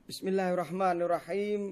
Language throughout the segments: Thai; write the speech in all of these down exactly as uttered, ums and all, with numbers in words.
Bismillahirrahmanirrahim.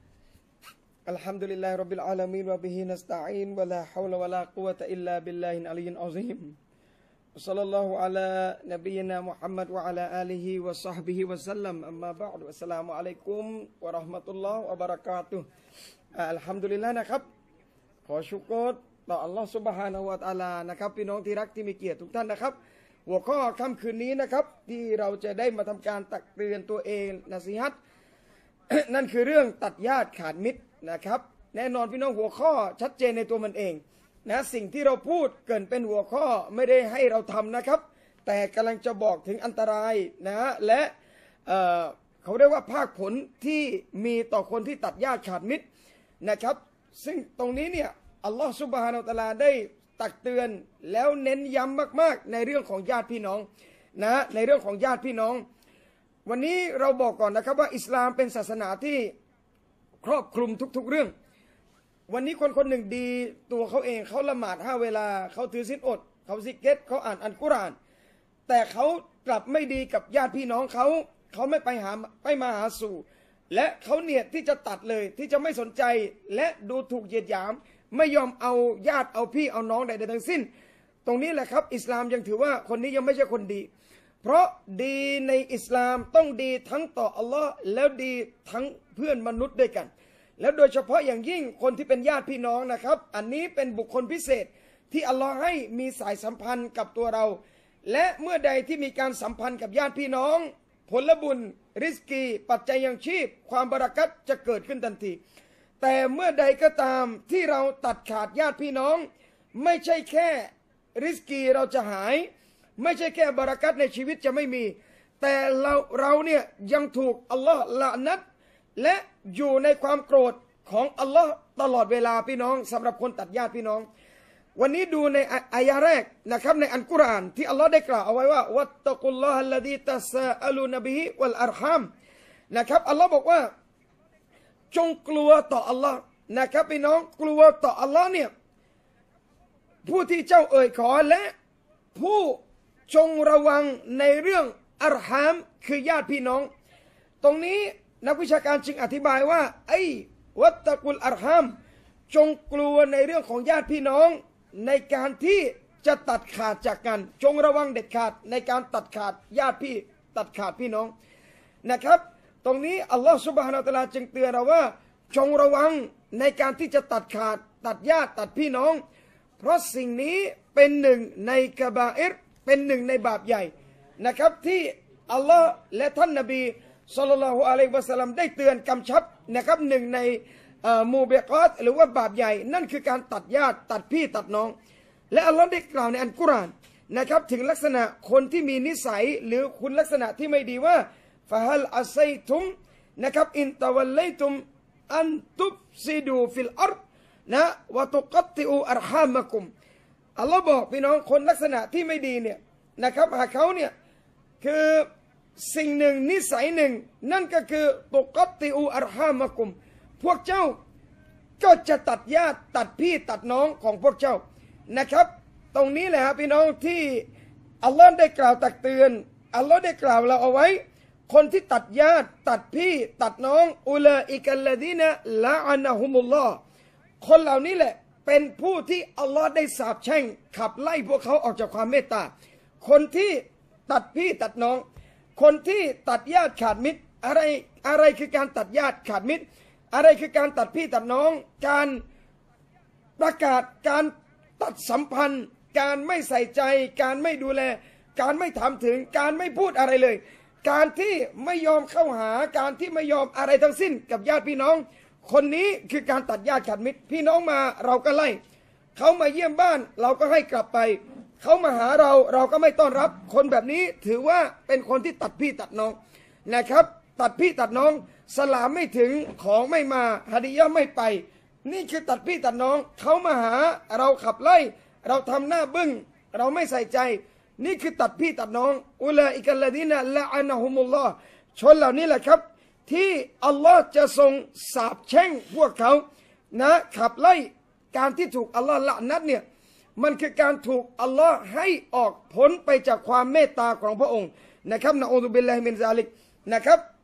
Alhamdulillahi rabbil alamin wa bihi nasta'in wa la hawla wa la quwwata illa billahil aliyyil azim. Wassallallahu ala nabiyyina Muhammad wa ala alihi wa sahbihi wa sallam. Amma ba'du. Assalamualaikum warahmatullahi wabarakatuh. Alhamdulillah นะครับขอชุกรต่ออัลลอฮฺซุบฮานะฮูวะตะอาลานะครับพี่น้องที่รักที่มีเกียรติทุกท่านนะครับหัวข้อค่ำคืนนี้นะครับที่เราจะได้มาทำการตักเตือนตัวเองนะซีฮัต นั่นคือเรื่องตัดญาติขาดมิตรนะครับแน่นอนพี่น้องหัวข้อชัดเจนในตัวมันเองนะสิ่งที่เราพูดเกินเป็นหัวข้อไม่ได้ให้เราทำนะครับแต่กำลังจะบอกถึงอันตรายนะและเอ่อเขาเรียกว่าภาคผลที่มีต่อคนที่ตัดญาติขาดมิตรนะครับซึ่งตรงนี้เนี่ยอัลลอฮฺซุบฮานะฮูวะตะอาลาได้ตักเตือนแล้วเน้นย้ำมากๆในเรื่องของญาติพี่น้องนะในเรื่องของญาติพี่น้องวันนี้เราบอกก่อนนะครับว่าอิสลามเป็นศาสนาที่ครอบคลุมทุกๆเรื่องวันนี้คนคนหนึ่งดีตัวเขาเองเขาละหมาดห้าเวลาเขาถือศีลอดเขาซิกเก็ตเขาอ่านอัลกุรอานแต่เขากลับไม่ดีกับญาติพี่น้องเขาเขาไม่ไปหาไปมาหาสู่และเขาเนียดที่จะตัดเลยที่จะไม่สนใจและดูถูกเหยียดหยามไม่ยอมเอาญาติเอาพี่เอาน้องใดๆทั้งสิ้นตรงนี้แหละครับอิสลามยังถือว่าคนนี้ยังไม่ใช่คนดีเพราะดีในอิสลามต้องดีทั้งต่ออัลลอฮ์แล้วดีทั้งเพื่อนมนุษย์ด้วยกันแล้วโดยเฉพาะอย่างยิ่งคนที่เป็นญาติพี่น้องนะครับอันนี้เป็นบุคคลพิเศษที่อัลลอฮ์ให้มีสายสัมพันธ์กับตัวเราและเมื่อใดที่มีการสัมพันธ์กับญาติพี่น้องผลบุญริสกีปัจจัยยังชีพความบารักัตจะเกิดขึ้นทันทีแต่เมื่อใดก็ตามที่เราตัดขาดญาติพี่น้องไม่ใช่แค่ริสกีเราจะหายไม่ใช่แค่บารักัตในชีวิตจะไม่มีแต่เราเราเนี่ยยังถูกอัลลอฮ์ละนัดและอยู่ในความโกรธของอัลลอฮ์ตลอดเวลาพี่น้องสำหรับคนตัดญาติพี่น้องวันนี้ดูในอายะแรกนะครับในอัลกุรอานที่อัลลอฮ์ได้กล่าวเอาไว้ว่าวัตตะกุลลอฮะลดีตัสซาอลูนบิฮิวัลอัรฮัมนะครับอัลลอฮ์บอกว่าจงกลัวต่ออัลลอฮ์นะครับพี่น้องกลัวต่ออัลลอฮ์เนี่ยผู้ที่เจ้าเอ่ยขอและผู้จงระวังในเรื่องอัรฮัมคือญาติพี่น้องตรงนี้นักวิชาการจึงอธิบายว่าไอ้วัตตะกุลอัรฮัมจงกลัวในเรื่องของญาติพี่น้องในการที่จะตัดขาดจากกันจงระวังเด็ดขาดในการตัดขาดญาติพี่ตัดขาดพี่น้องนะครับตรงนี้อัลลอฮฺซุบฮานะฮูวะตะอาลาจึงเตือนเราว่าจงระวังในการที่จะตัดขาดตัดญาติตัดพี่น้องเพราะสิ่งนี้เป็นหนึ่งในกะบาอิรเป็นหนึ่งในบาปใหญ่นะครับที่อัลลอฮ์และท่านนบีศ็อลลัลลอฮุอะลัยฮิวะซัลลัมได้เตือนกำชับนะครับหนึ่งในมูบิกอตหรือว่าบาปใหญ่นั่นคือการตัดญาติตัดพี่ตัดน้องและอัลลอฮ์ได้กล่าวในอัลกุรอานนะครับถึงลักษณะคนที่มีนิสัยหรือคุณลักษณะที่ไม่ดีว่าฟะฮัลอัซัยตุมนะครับอินตะวัลลัยตุมอันตุฟซิดูฟิลอัรฎนะวะตุกัตติอูอัรฮามะกุมอัลลอฮ์บอกพี่น้องคนลักษณะที่ไม่ดีเนี่ยนะครับหากเขาเนี่ยคือสิ่งหนึ่งนิสัยหนึ่งนั่นก็คือตุกัตติอูอัรฮามะกุมพวกเจ้าก็จะตัดญาติตัดพี่ตัดน้องของพวกเจ้านะครับตรงนี้แหละครับพี่น้องที่อัลลอฮ์ได้กล่าวตักเตือนอัลลอฮ์ได้กล่าวเราเอาไว้คนที่ตัดญาติตัดพี่ตัดน้องอุลาอิกัลลดีนะละอานะฮุมุลลอฮ์คนเหล่านี้แหละเป็นผู้ที่อัลลอฮ์ได้สาปแช่งขับไล่พวกเขาออกจากความเมตตาคนที่ตัดพี่ตัดน้องคนที่ตัดญาติขาดมิตรอะไรอะไรคือการตัดญาติขาดมิตรอะไรคือการตัดพี่ตัดน้องการประกาศการตัดสัมพันธ์การไม่ใส่ใจการไม่ดูแลการไม่ถามถึงการไม่พูดอะไรเลยการที่ไม่ยอมเข้าหาการที่ไม่ยอมอะไรทั้งสิ้นกับญาติพี่น้องคนนี้คือการตัดญาติขาดมิตรพี่น้องมาเราก็ไล่เขามาเยี่ยมบ้านเราก็ให้กลับไปเขามาหาเราเราก็ไม่ต้อนรับคนแบบนี้ถือว่าเป็นคนที่ตัดพี่ตัดน้องนะครับตัดพี่ตัดน้องสลามไม่ถึงของไม่มาฮะดียะห์ไม่ไปนี่คือตัดพี่ตัดน้องเขามาหาเราขับไล่เราทำหน้าบึ้งเราไม่ใส่ใจนี่คือตัดพี่ตัดน้องอุลาอิกัลลดีนะละอานะฮุมุลลอฮ์ชนเหล่านี้แหละครับที่อัลลอฮ์จะทรงสาปแช่งพวกเขานะขับไล่การที่ถูกอัลลอฮ์ละนัดเนี่ยมันคือการถูกอัลลอฮ์ให้ออกพ้นไปจากความเมตตาของพระองค์นะครับนะอูซุบิลลาฮิมินซาลิกนะครับ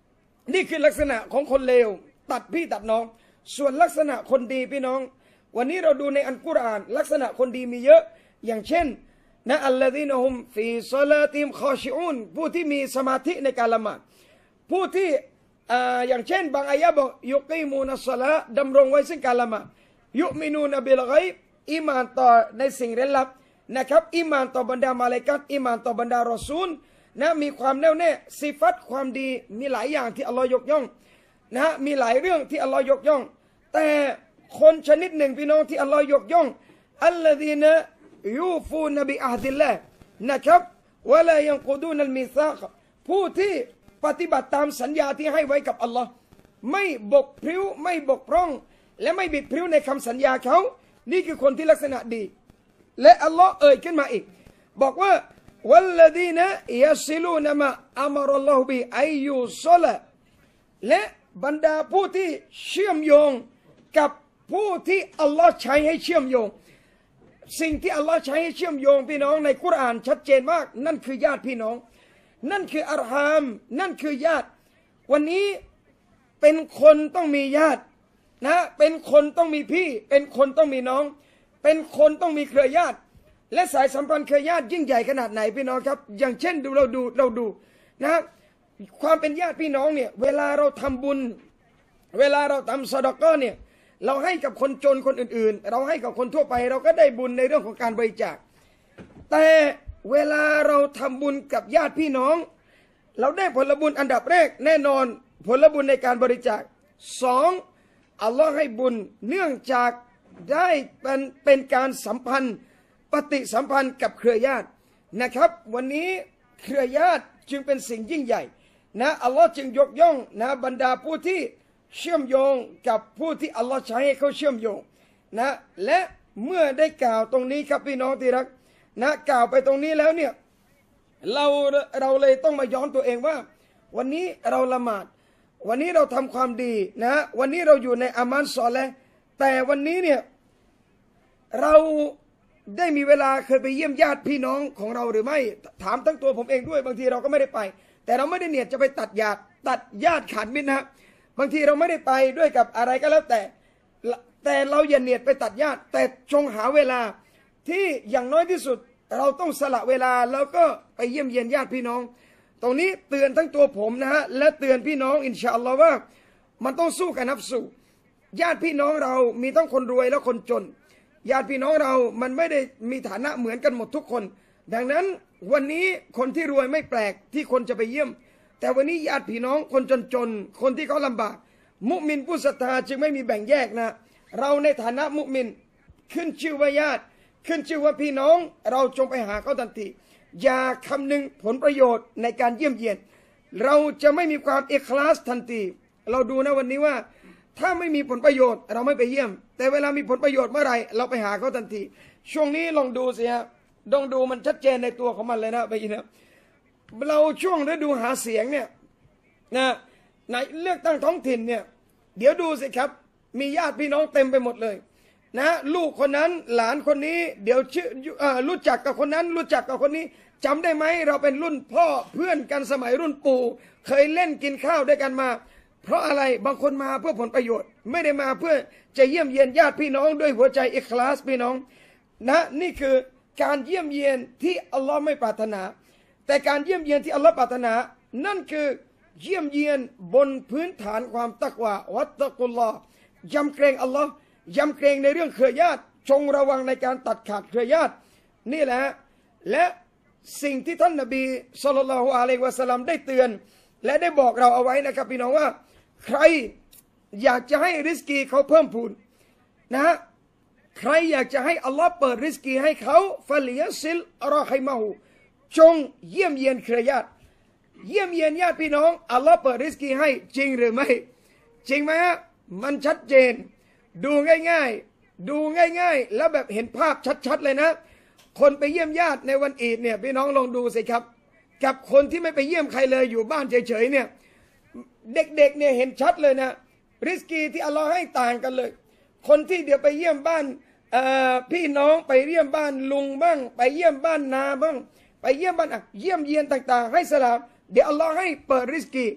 นี่คือลักษณะของคนเลวตัดพี่ตัดน้องส่วนลักษณะคนดีพี่น้องวันนี้เราดูในอัลกุรอานลักษณะคนดีมีเยอะอย่างเช่นนะอัลลอฮีนะฮุมฟีซอลาติมคอชิอุนผู้ที่มีสมาธิในการละหมาดผู้ที่อย่างเช่นบางอายะบอกยุกีมูนัสซะลาดำรงไว้ซึ่งการละหมาดยุมินูนบิลฆอยบอีมานต่อในสิ่งเร้นลับนะครับอีมานต่อบรรดามาลาอิกะฮ์อีมานต่อบรรดารอซูลนะมีความแน่วแน่สิฟัตความดีมีหลายอย่างที่อัลลอฮ์ยกย่องนะฮะมีหลายเรื่องที่อัลลอฮ์ยกย่องแต่คนชนิดหนึ่งพี่น้องที่อัลลอฮ์ยกย่องอัลลอฮีนะยูฟูนบิอะฮดิลลาห์นะครับวะลายังกูดูนัลมีซากผู้ที่ปฏิบัติตามสัญญาที่ให้ไว้กับอัลลอฮ์ไม่บกพริ้วไม่บกพร่องและไม่บิดพริ้วในคำสัญญาเขานี่คือคนที่ลักษณะดีและอัลลอฮ์เอ่ยขึ้นมาอีกบอกว่าวัลลดีนะยัสซิลูนมาอัมรุลลอฮุบิอัยยูซอละและบรรดาผู้ที่เชื่อมโยงกับผู้ที่อัลลอฮ์ใช้ให้เชื่อมโยงสิ่งที่อัลลอฮ์ใช้ให้เชื่อมโยงพี่น้องในกุรอานชัดเจนมากนั่นคือญาติพี่น้องนั่นคืออัรฮามนั่นคือญาติวันนี้เป็นคนต้องมีญาตินะเป็นคนต้องมีพี่เป็นคนต้องมีน้องเป็นคนต้องมีเครือญาติและสายสัมพันธ์เครือญาติยิ่งใหญ่ขนาดไหนพี่น้องครับอย่างเช่นดูเราดูเราดูนะความเป็นญาติพี่น้องเนี่ยเวลาเราทำบุญเวลาเราทำซอดาเกาะเนี่ยเราให้กับคนจนคนอื่นๆเราให้กับคนทั่วไปเราก็ได้บุญในเรื่องของการบริจาคแต่เวลาเราทำบุญกับญาติพี่น้องเราได้ผลบุญอันดับแรกแน่นอนผลบุญในการบริจาคสองอัลลอฮ์ให้บุญเนื่องจากได้เป็นเป็นการสัมพันธ์ปฏิสัมพันธ์กับเครือญาตินะครับวันนี้เครือญาติจึงเป็นสิ่งยิ่งใหญ่นะอัลลอฮ์จึงยกย่องนะบรรดาผู้ที่เชื่อมโยงกับผู้ที่อัลลอฮ์ใช้ให้เขาเชื่อมโยงนะและเมื่อได้กล่าวตรงนี้ครับพี่น้องที่รักนะกล่าวไปตรงนี้แล้วเนี่ยเราเราเลยต้องมาย้อนตัวเองว่าวันนี้เราละหมาดวันนี้เราทำความดีนะวันนี้เราอยู่ในอามันซอเลห์แต่วันนี้เนี่ยเราได้มีเวลาเคยไปเยี่ยมญาติพี่น้องของเราหรือไม่ถามทั้งตัวผมเองด้วยบางทีเราก็ไม่ได้ไปแต่เราไม่ได้เนียดจะไปตัดญาติตัดญาติขาดมิตรนะบางทีเราไม่ได้ไปด้วยกับอะไรก็แล้วแต่แต่เราอย่าเนียดไปตัดญาติแต่จงหาเวลาที่อย่างน้อยที่สุดเราต้องสละเวลาแล้วก็ไปเยี่ยมเยียนญาติพี่น้องตรงนี้เตือนทั้งตัวผมนะฮะและเตือนพี่น้องอินชาอัลลอฮ์ว่ามันต้องสู้กับนับสู้ญาติพี่น้องเรามีทั้งคนรวยและคนจนญาติพี่น้องเรามันไม่ได้มีฐานะเหมือนกันหมดทุกคนดังนั้นวันนี้คนที่รวยไม่แปลกที่คนจะไปเยี่ยมแต่วันนี้ญาติพี่น้องคนจนๆคนที่เขาลำบากมุมินผู้ศรัทธาจึงไม่มีแบ่งแยกนะเราในฐานะมุมินขึ้นชื่อว่าญาติขึ้นชื่อว่าพี่น้องเราจงไปหาเขาทันทีอย่าคำนึงผลประโยชน์ในการเยี่ยมเยียนเราจะไม่มีความอิคลาสทันทีเราดูนะวันนี้ว่าถ้าไม่มีผลประโยชน์เราไม่ไปเยี่ยมแต่เวลามีผลประโยชน์เมื่อไหร่เราไปหาเขาทันทีช่วงนี้ลองดูสิฮะลองดูมันชัดเจนในตัวของมันเลยนะไปอีกนะเราช่วงฤดูหาเสียงเนี่ยนะในเลือกตั้งท้องถิ่นเนี่ยเดี๋ยวดูสิครับมีญาติพี่น้องเต็มไปหมดเลยนะลูกคนนั้นหลานคนนี้เดี๋ยวชื่อรู้จักกับคนนั้นรู้จักกับคนนี้จำได้ไหมเราเป็นรุ่นพ่อเพื่อนกันสมัยรุ่นปู่เคยเล่นกินข้าวด้วยกันมาเพราะอะไรบางคนมาเพื่อผลประโยชน์ไม่ได้มาเพื่อจะเยี่ยมเยียนญาติพี่น้องด้วยหัวใจอิคลาสพี่น้องนะนี่คือการเยี่ยมเยียนที่อัลลอฮ์ไม่ปรารถนาแต่การเยี่ยมเยียนที่อัลลอฮ์ปรารถนานั่นคือเยี่ยมเยียนบนพื้นฐานความตักวาวัตตะกุลลอฮ์ยำเกรงอัลลอฮ์ยำเกรงในเรื่องเครือญาติจงระวังในการตัดขาดเครือญาตินี่แหละและสิ่งที่ท่านนบีศ็อลลัลลอฮุอะลัยฮิวะซัลลัมได้เตือนและได้บอกเราเอาไว้นะครับพี่น้องว่าใครอยากจะให้ริสกีเขาเพิ่มพูนนะฮะใครอยากจะให้อัลลอฮ์เปิดริสกีให้เขาฟะลิยซิลรอฮิมะฮูจงเยี่ยมเยียนเครือญาติเยี่ยมเยียนญาติพี่น้องอัลลอฮ์เปิดริสกีให้จริงหรือไม่จริงไหมฮะมันชัดเจนดูง่ายๆดูง่ายๆแล้วแบบเห็นภาพชัดๆเลยนะคนไปเยี่ยมญาติในวันอีดเนี่ยพี่น้องลองดูสิครับกับคนที่ไม่ไปเยี่ยมใครเลยอยู่บ้านเฉยๆเนี่ยเด็กๆเนี่ยเห็นชัดเลยนะริสกีที่อัลลอฮ์ให้ต่างกันเลยคนที่เดี๋ยวไปเยี่ยมบ้านพี่น้องไปเยี่ยมบ้านลุงบ้างไปเยี่ยมบ้านนาบ้างไปเยี่ยมบ้านเยี่ยมเยียนต่างๆให้สลามเดี๋ยวอัลลอฮ์ให้เปิดริสกี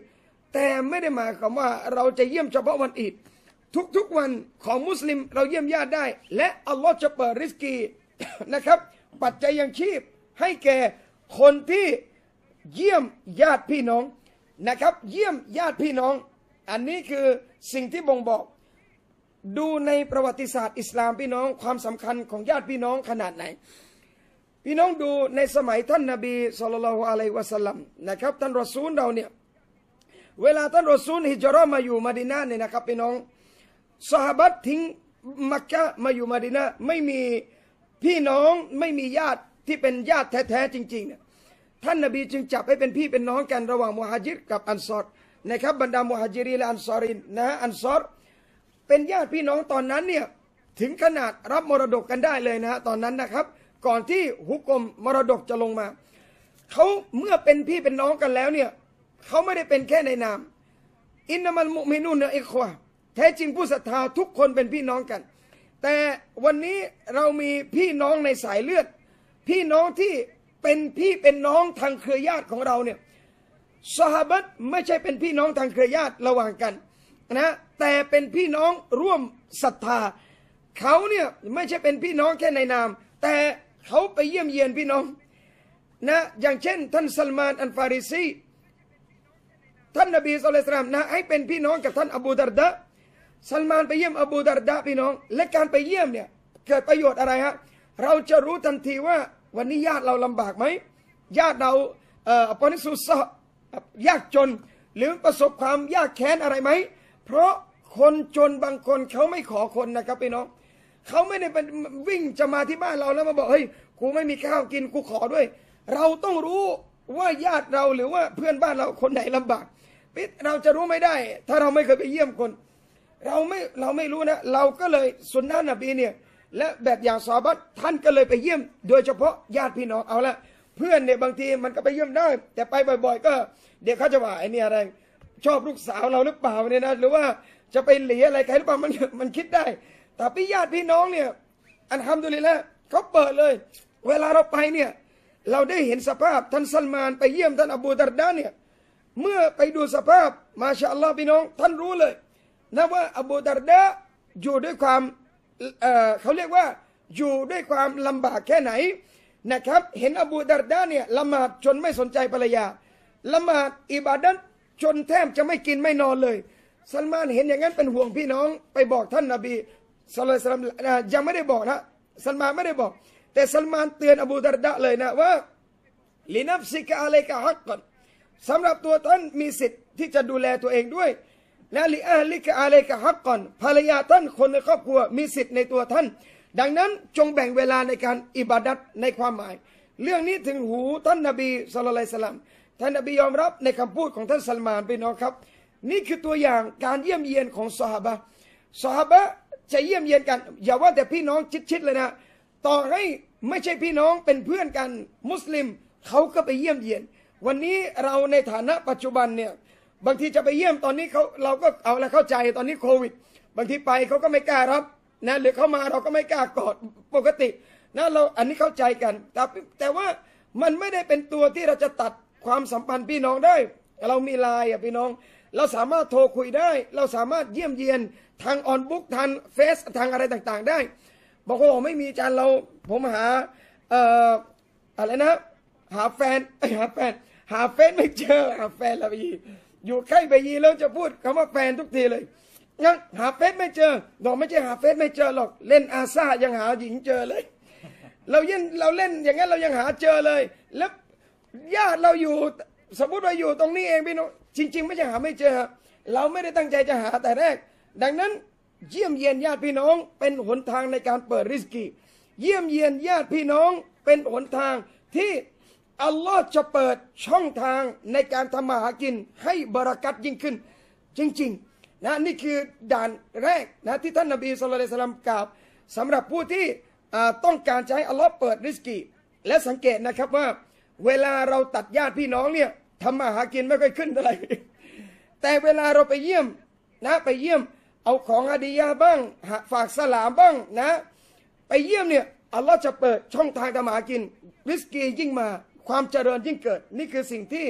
แต่ไม่ได้หมายความว่าเราจะเยี่ยมเฉพาะวันอีดทุกๆวันของมุสลิมเราเยี่ยมญาติได้และอัลลอฮ์จะเปิดริสกี นะครับปัจจัยยังชีพให้แก่คนที่เยี่ยมญาติพี่น้องนะครับเยี่ยมญาติพี่น้องอันนี้คือสิ่งที่บ่งบอกดูในประวัติศาสตร์อิสลามพี่น้องความสำคัญของญาติพี่น้องขนาดไหนพี่น้องดูในสมัยท่านนบีศ็อลลัลลอฮุอะลัยฮิวะซัลลัมนะครับท่านรอซูลเราเนี่ยเวลาท่านรอซูลฮิจเราะห์มาอยู่มะดีนะห์เนี่ยนะครับพี่น้องซอฮาบะห์ทิ้งมักกะฮ์มาอยู่มะดีนะห์ไม่มีพี่น้องไม่มีญาติที่เป็นญาติแท้ๆจริงๆเนี่ยท่านนบีจึงจับให้เป็นพี่เป็นน้องกันระหว่างมุฮาจิรกับอันซอรนะครับบรรดามุฮาจิรีและอันซอรินนะอันซอรเป็นญาติพี่น้องตอนนั้นเนี่ยถึงขนาดรับมรดกกันได้เลยนะฮะตอนนั้นนะครับก่อนที่ฮุกมมรดกจะลงมาเขาเมื่อเป็นพี่เป็นน้องกันแล้วเนี่ยเขาไม่ได้เป็นแค่ในนามอินนามัลมุมินูนอิควะแท้จริงผู้ศรัทธาทุกคนเป็นพี่น้องกันแต่วันนี้เรามีพี่น้องในสายเลือดพี่น้องที่เป็นพี่เป็นน้องทางเครือญาติของเราเนี่ยซอฮาบะห์ไม่ใช่เป็นพี่น้องทางเครือญาติระหว่างกันนะแต่เป็นพี่น้องร่วมศรัทธาเขาเนี่ยไม่ใช่เป็นพี่น้องแค่ในนามแต่เขาไปเยี่ยมเยียนพี่น้องนะอย่างเช่นท่านซัลมานอัลฟาริซีท่านนบีศ็อลลัลลอฮุอะลัยฮิวะซัลลัมนะให้เป็นพี่น้องกับท่านอบูดาร์ดะซัลมานไปเยี่ยมอบูดาร์ดะพี่น้องและการไปเยี่ยมเนี่ยเกิดประโยชน์อะไรฮะเราจะรู้ทันทีว่าวันนี้ญาติเราลำบากไหมญาติเราเอ่อปนิสุสะยากจนหรือประสบความยากแค้นอะไรไหมเพราะคนจนบางคนเขาไม่ขอคนนะครับพี่น้องเขาไม่ได้เป็นวิ่งจะมาที่บ้านเราแล้วมาบอกเฮ้ยกูไม่มีข้าวกินกูขอด้วยเราต้องรู้ว่าญาติเราหรือว่าเพื่อนบ้านเราคนไหนลำบากเราจะรู้ไม่ได้ถ้าเราไม่เคยไปเยี่ยมคนเราไม่เราไม่รู้นะเราก็เลยสุนนะนบีเนี่ยและแบบอย่างซอฮาบะห์ท่านก็เลยไปเยี่ยมโดยเฉพาะญาติพี่น้องเอาละเพื่อนเนี่ยบางทีมันก็ไปเยี่ยมได้แต่ไปบ่อยๆก็เดี๋ยวเขาจะว่าไอ้นี่อะไรชอบลูกสาวเราหรือเปล่าเนี่ยนะหรือว่าจะไปเหลียอะไรใครหรือเปล่ามันมันคิดได้แต่พี่ญาติพี่น้องเนี่ยอัลฮัมดุลิลละห์เขาเปิดเลยเวลาเราไปเนี่ยเราได้เห็นสภาพท่านซัลมานไปเยี่ยมท่านอบูดาร์ดะเนี่ยเมื่อไปดูสภาพมาชาอัลลอฮ์พี่น้องท่านรู้เลยนะว่าอบูดาร์ดะอยู่ด้วยความเอ่อเขาเรียกว่าอยู่ด้วยความลำบากแค่ไหนนะครับเห็นอบูดาร์ดะเนี่ยละหมาดจนไม่สนใจภรรยาละหมาดอิบาดัตจนแทบจะไม่กินไม่นอนเลยซัลมานเห็นอย่างนั้นเป็นห่วงพี่น้องไปบอกท่านนบีศ็อลลัลลอฮุอะลัยฮิวะซัลลัมยังไม่ได้บอกนะซัลมานไม่ได้บอกแต่ซัลมานเตือนอบูดาร์ดะเลยนะว่าลินัฟซิกะอะลัยกะฮักกันสำหรับตัวท่านมีสิทธิ์ที่จะดูแลตัวเองด้วยและลิอะฮลิกะอะลัยกะฮักกันภรรยาท่านคนในครอบครัวมีสิทธิ์ในตัวท่านดังนั้นจงแบ่งเวลาในการอิบาดัตในความหมายเรื่องนี้ถึงหูท่านนบีศ็อลลัลลอฮุอะลัยฮิวะซัลลัมท่านนบียอมรับในคำพูดของท่านซัลมานพี่น้องครับนี่คือตัวอย่างการเยี่ยมเยียนของซอฮาบะห์ซอฮาบะห์จะเยี่ยมเยียนกันอย่าว่าแต่พี่น้องชิดๆเลยนะต่อให้ไม่ใช่พี่น้องเป็นเพื่อนกันมุสลิมเขาก็ไปเยี่ยมเยียนวันนี้เราในฐานะปัจจุบันเนี่ยบางทีจะไปเยี่ยมตอนนี้เขาเราก็เอาละเข้าใจตอนนี้โควิดบางทีไปเขาก็ไม่กล้ารับนะหรือเขามาเราก็ไม่กล้ากอดปกตินะเราอันนี้เข้าใจกันแต่แต่ว่ามันไม่ได้เป็นตัวที่เราจะตัดความสัมพันธ์พี่น้องได้เรามีไลน์อ่ะพี่น้องเราสามารถโทรคุยได้เราสามารถเยี่ยมเยียนทางออนบุ๊กทางเฟซทางอะไรต่างๆได้บอกว่าไม่มีจานเราผมหาเอ่ออะไรนะหาแฟนหาแฟนหาแฟนไม่เจอหาแฟนละบีอยู่ใกล้ไปยีแล้วจะพูดคำว่าแฟนทุกทีเลยงั้นหาเฟซไม่เจอบอกไม่ใช่หาเฟซไม่เจอหรอกเล่นอาซายังหาหญิงเจอเลยเราเล่นเราเล่นอย่างนั้นเรายังหาเจอเลยแล้วญาติเราอยู่สมมติว่าอยู่ตรงนี้เองพี่น้องจริงๆไม่ใช่หาไม่เจอเราไม่ได้ตั้งใจจะหาแต่แรกดังนั้นเยี่ยมเยียนญาติพี่น้องเป็นหนทางในการเปิดริสกีเยี่ยมเยียนญาติพี่น้องเป็นหนทางที่อัลลอฮ์จะเปิดช่องทางในการทำมาหากินให้บารักัตยิ่งขึ้นจริงๆนะนี่คือด่านแรกนะที่ท่านนบีศ็อลลัลลอฮุอะลัยฮิวะซัลลัมกล่าวสำหรับผู้ที่ต้องการจะให้อัลลอฮ์เปิดริสกีและสังเกตนะครับว่าเวลาเราตัดญาติพี่น้องเนี่ยทำมาหากินไม่ค่อยขึ้นเท่าไหร่แต่เวลาเราไปเยี่ยมนะไปเยี่ยมเอาของฮะดียะห์บ้างฝากสลามบ้างนะไปเยี่ยมเนี่ยอัลลอฮ์จะเปิดช่องทางทำมาหากินริสกียิ่งมาความเจริญยิ่งเกิดนี่คือสิ่งที่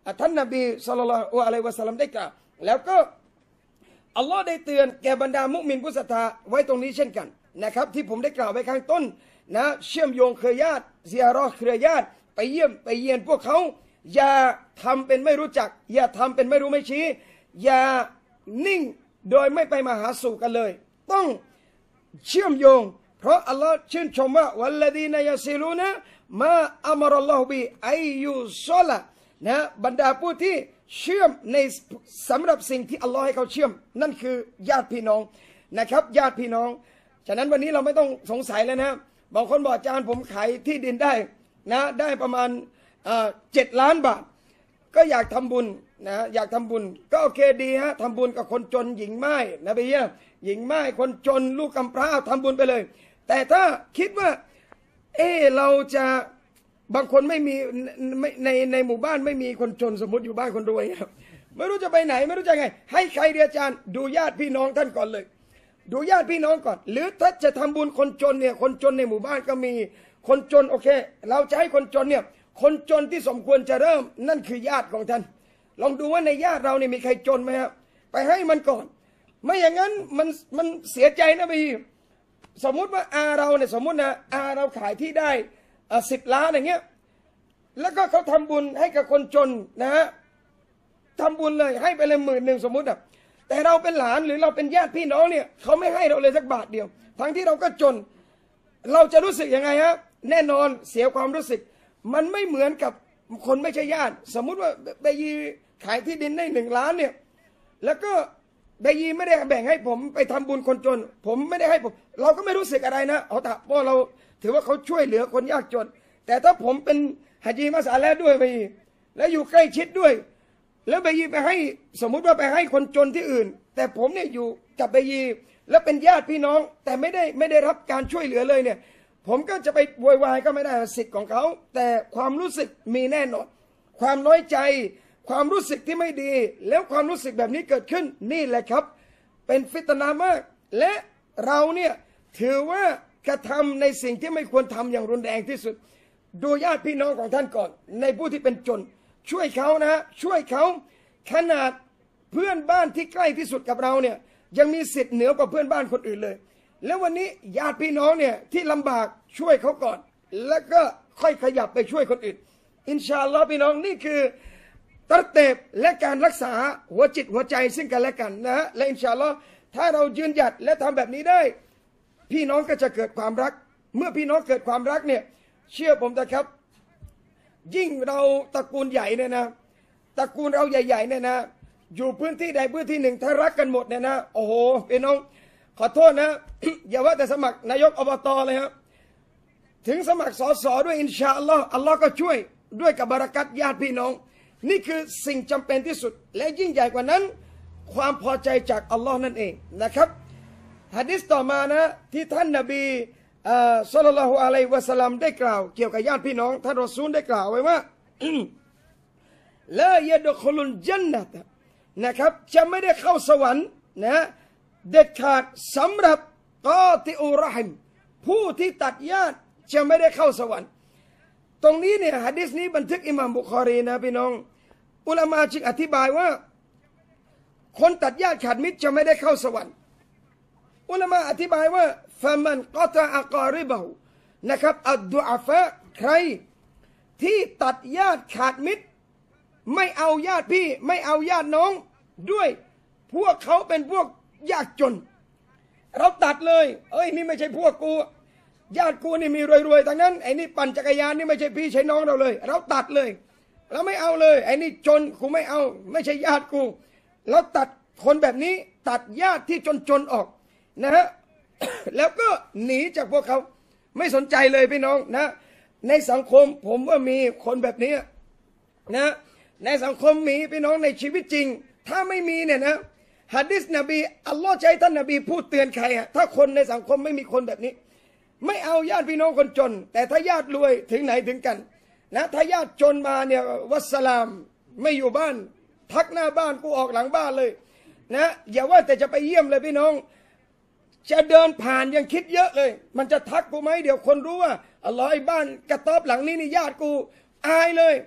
ท่านนบีศ็อลลัลลอฮุอะลัยฮิวะซัลลัมได้กล่าวแล้วก็อัลลอฮ์ได้เตือนแก่บรรดามุมินผู้ศรัทธาไว้ตรงนี้เช่นกันนะครับที่ผมได้กล่าวไว้ข้างต้นนะเชื่อมโยงเครือญาติเซียรอเครือญาติไปเยี่ยมไปเยียนพวกเขาอย่าทำเป็นไม่รู้จักอย่าทำเป็นไม่รู้ไม่ชี้อย่านิ่งโดยไม่ไปมาหาสู่กันเลยต้องเชื่อมโยงเพราะอัลลอฮ์ชื่นชมว่าวัลลดีนยาซิลูนะมาอัมรัลลอฮุบิอัยยุซอละนะบรรดาผู้ที่เชื่อมในสำหรับสิ่งที่อัลลอฮ์ให้เขาเชื่อมนั่นคือญาติพี่น้องนะครับญาติพี่น้องฉะนั้นวันนี้เราไม่ต้องสงสัยแล้วนะบางคนบอกอาจารย์ผมขายที่ดินได้นะได้ประมาณเจ็ดล้านบาทก็อยากทำบุญนะอยากทำบุญก็โอเคดีฮะทำบุญกับคนจนหญิงไม้นะพี่เยหญิงไม้คนจนลูกกำพร้าทำบุญไปเลยแต่ถ้าคิดว่าเออเราจะบางคนไม่มีในในหมู่บ้านไม่มีคนจนสมมติอยู่บ้านคนรวยครับไม่รู้จะไปไหนไม่รู้จะไงให้ใครเดียอาจารย์ดูญาติพี่น้องท่านก่อนเลยดูญาติพี่น้องก่อนหรือถ้าจะทำบุญคนจนเนี่ยคนจนในหมู่บ้านก็มีคนจนโอเคเราจะให้คนจนเนี่ยคนจนที่สมควรจะเริ่มนั่นคือญาติของท่านลองดูว่าในญาติเราเนี่ยมีใครจนไหมครับไปให้มันก่อนไม่อย่างนั้นมันมันเสียใจนะพี่สมมุติว่าอาเราเนี่ยสมมุตินะอาเราขายที่ได้สิบล้านอย่างเงี้ยแล้วก็เขาทำบุญให้กับคนจนนะฮะทำบุญเลยให้ไปเลยหมื่นหนึ่งสมมุติอ่ะแต่เราเป็นหลานหรือเราเป็นญาติพี่น้องเนี่ยเขาไม่ให้เราเลยสักบาทเดียวทั้งที่เราก็จนเราจะรู้สึกยังไงฮะแน่นอนเสียความรู้สึกมันไม่เหมือนกับคนไม่ใช่ญาติสมมุติว่าเบยีขายที่ดินได้หนึ่งล้านเนี่ยแล้วก็เบยีไม่ได้แบ่งให้ผมไปทำบุญคนจนผมไม่ได้ให้ผมเราก็ไม่รู้สึกอะไรนะเอาแต่เพราะเราถือว่าเขาช่วยเหลือคนยากจนแต่ถ้าผมเป็นฮะจีมัสอาแล้วด้วยเบยีแล้วอยู่ใกล้ชิดด้วยแล้วเบยีไปให้สมมุติว่าไปให้คนจนที่อื่นแต่ผมเนี่ยอยู่กับเบยีแล้วเป็นญาติพี่น้องแต่ไม่ได้ไม่ได้รับการช่วยเหลือเลยเนี่ยผมก็จะไปโวยวายก็ไม่ได้สิทธิ์ของเขาแต่ความรู้สึกมีแน่นอนความน้อยใจความรู้สึกที่ไม่ดีแล้วความรู้สึกแบบนี้เกิดขึ้นนี่แหละครับเป็นฟิตนามากและเราเนี่ยถือว่ากระทำในสิ่งที่ไม่ควรทำอย่างรุนแรงที่สุดดูญาติพี่น้องของท่านก่อนในผู้ที่เป็นจนช่วยเขานะช่วยเขาขนาดเพื่อนบ้านที่ใกล้ที่สุดกับเราเนี่ยยังมีสิทธิ์เหนือกว่าเพื่อนบ้านคนอื่นเลยแล้ววันนี้ญาติพี่น้องเนี่ยที่ลำบากช่วยเขาก่อนแล้วก็ค่อยขยับไปช่วยคนอื่นอินชาอัลลอฮ์พี่น้องนี่คือตัดเตบและการรักษาหัวจิตหัวใจซึ่งกันและกันนะฮะและอินชาอัลลอฮ์ถ้าเรายืนหยัดและทำแบบนี้ได้พี่น้องก็จะเกิดความรักเมื่อพี่น้องเกิดความรักเนี่ยเชื่อผมนะครับยิ่งเราตระกูลใหญ่เนี่ยนะตระกูลเราใหญ่ๆเนี่ยนะอยู่พื้นที่ใดพื้นที่หนึ่งถ้ารักกันหมดเนี่ยนะโอ้โหพี่น้องขอโทษนะ อย่าว่าแต่สมัครนายกอบตเลยครับถึงสมัครสสด้วยอินชาอัลลอฮ์อัลลอฮ์ก็ช่วยด้วยกับบารกัตญาติพี่น้องนี่คือสิ่งจำเป็นที่สุดและยิ่งใหญ่กว่านั้นความพอใจจากอัลลอฮ์นั่นเองนะครับหะดีษต่อมานะที่ท่านนบีศ็อลลัลลอฮุอะลัยฮิวะซัลลัมได้กล่าวเกี่ยวกับญาติพี่น้องท่านรอซูลได้กล่าวไว้ว่า ลายะดุคุลุลญันนะฮ์นะครับจะไม่ได้เข้าสวรรค์นะเด็ดขาดสำหรับกอติอุรหิมผู้ที่ตัดญาติจะไม่ได้เข้าสวรรค์ตรงนี้เนี่ยหะดีษนี้บันทึกอิหม่ามบุคอรีนะพี่น้องอุลามะจึงอธิบายว่าคนตัดญาติขาดมิตรจะไม่ได้เข้าสวรรค์อุลามะอธิบายว่าฟะมันกอตะอะกอริบะฮูนะครับอัดดุอาฟะใครที่ตัดญาติขาดมิตรไม่เอาญาติพี่ไม่เอาญาติน้องด้วยพวกเขาเป็นพวกยากจนเราตัดเลยเอ้ยนี่ไม่ใช่พวกกูญาติกูนี่มีรวยๆทั้งนั้นไอ้นี่ปั่นจักรยานนี่ไม่ใช่พี่ใช่น้องเราเลยเราตัดเลยเราไม่เอาเลยไอ้นี่จนกูไม่เอาไม่ใช่ญาติกูเราตัดคนแบบนี้ตัดญาติที่จนๆออกนะฮะ แล้วก็หนีจากพวกเขาไม่สนใจเลยพี่น้องนะในสังคมผมว่ามีคนแบบนี้นะในสังคมมีพี่น้องในชีวิตจริงถ้าไม่มีเนี่ยนะหะดีษนบีอัลลอฮ์ใช้ท่านนบีพูดเตือนใครอะถ้าคนในสังคมไม่มีคนแบบนี้ไม่เอาญาติพี่น้องคนจนแต่ถ้าญาติรวยถึงไหนถึงกันนะถ้าญาติจนมาเนี่ยวัสสลามไม่อยู่บ้านทักหน้าบ้านกูออกหลังบ้านเลยนะอย่าว่าแต่จะไปเยี่ยมเลยพี่น้องจะเดินผ่านยังคิดเยอะเลยมันจะทักกูไหมเดี๋ยวคนรู้ว่าอัลลอฮ์ไอ้บ้านกระต๊อบหลังนี้นี่ญาติกูอายเลย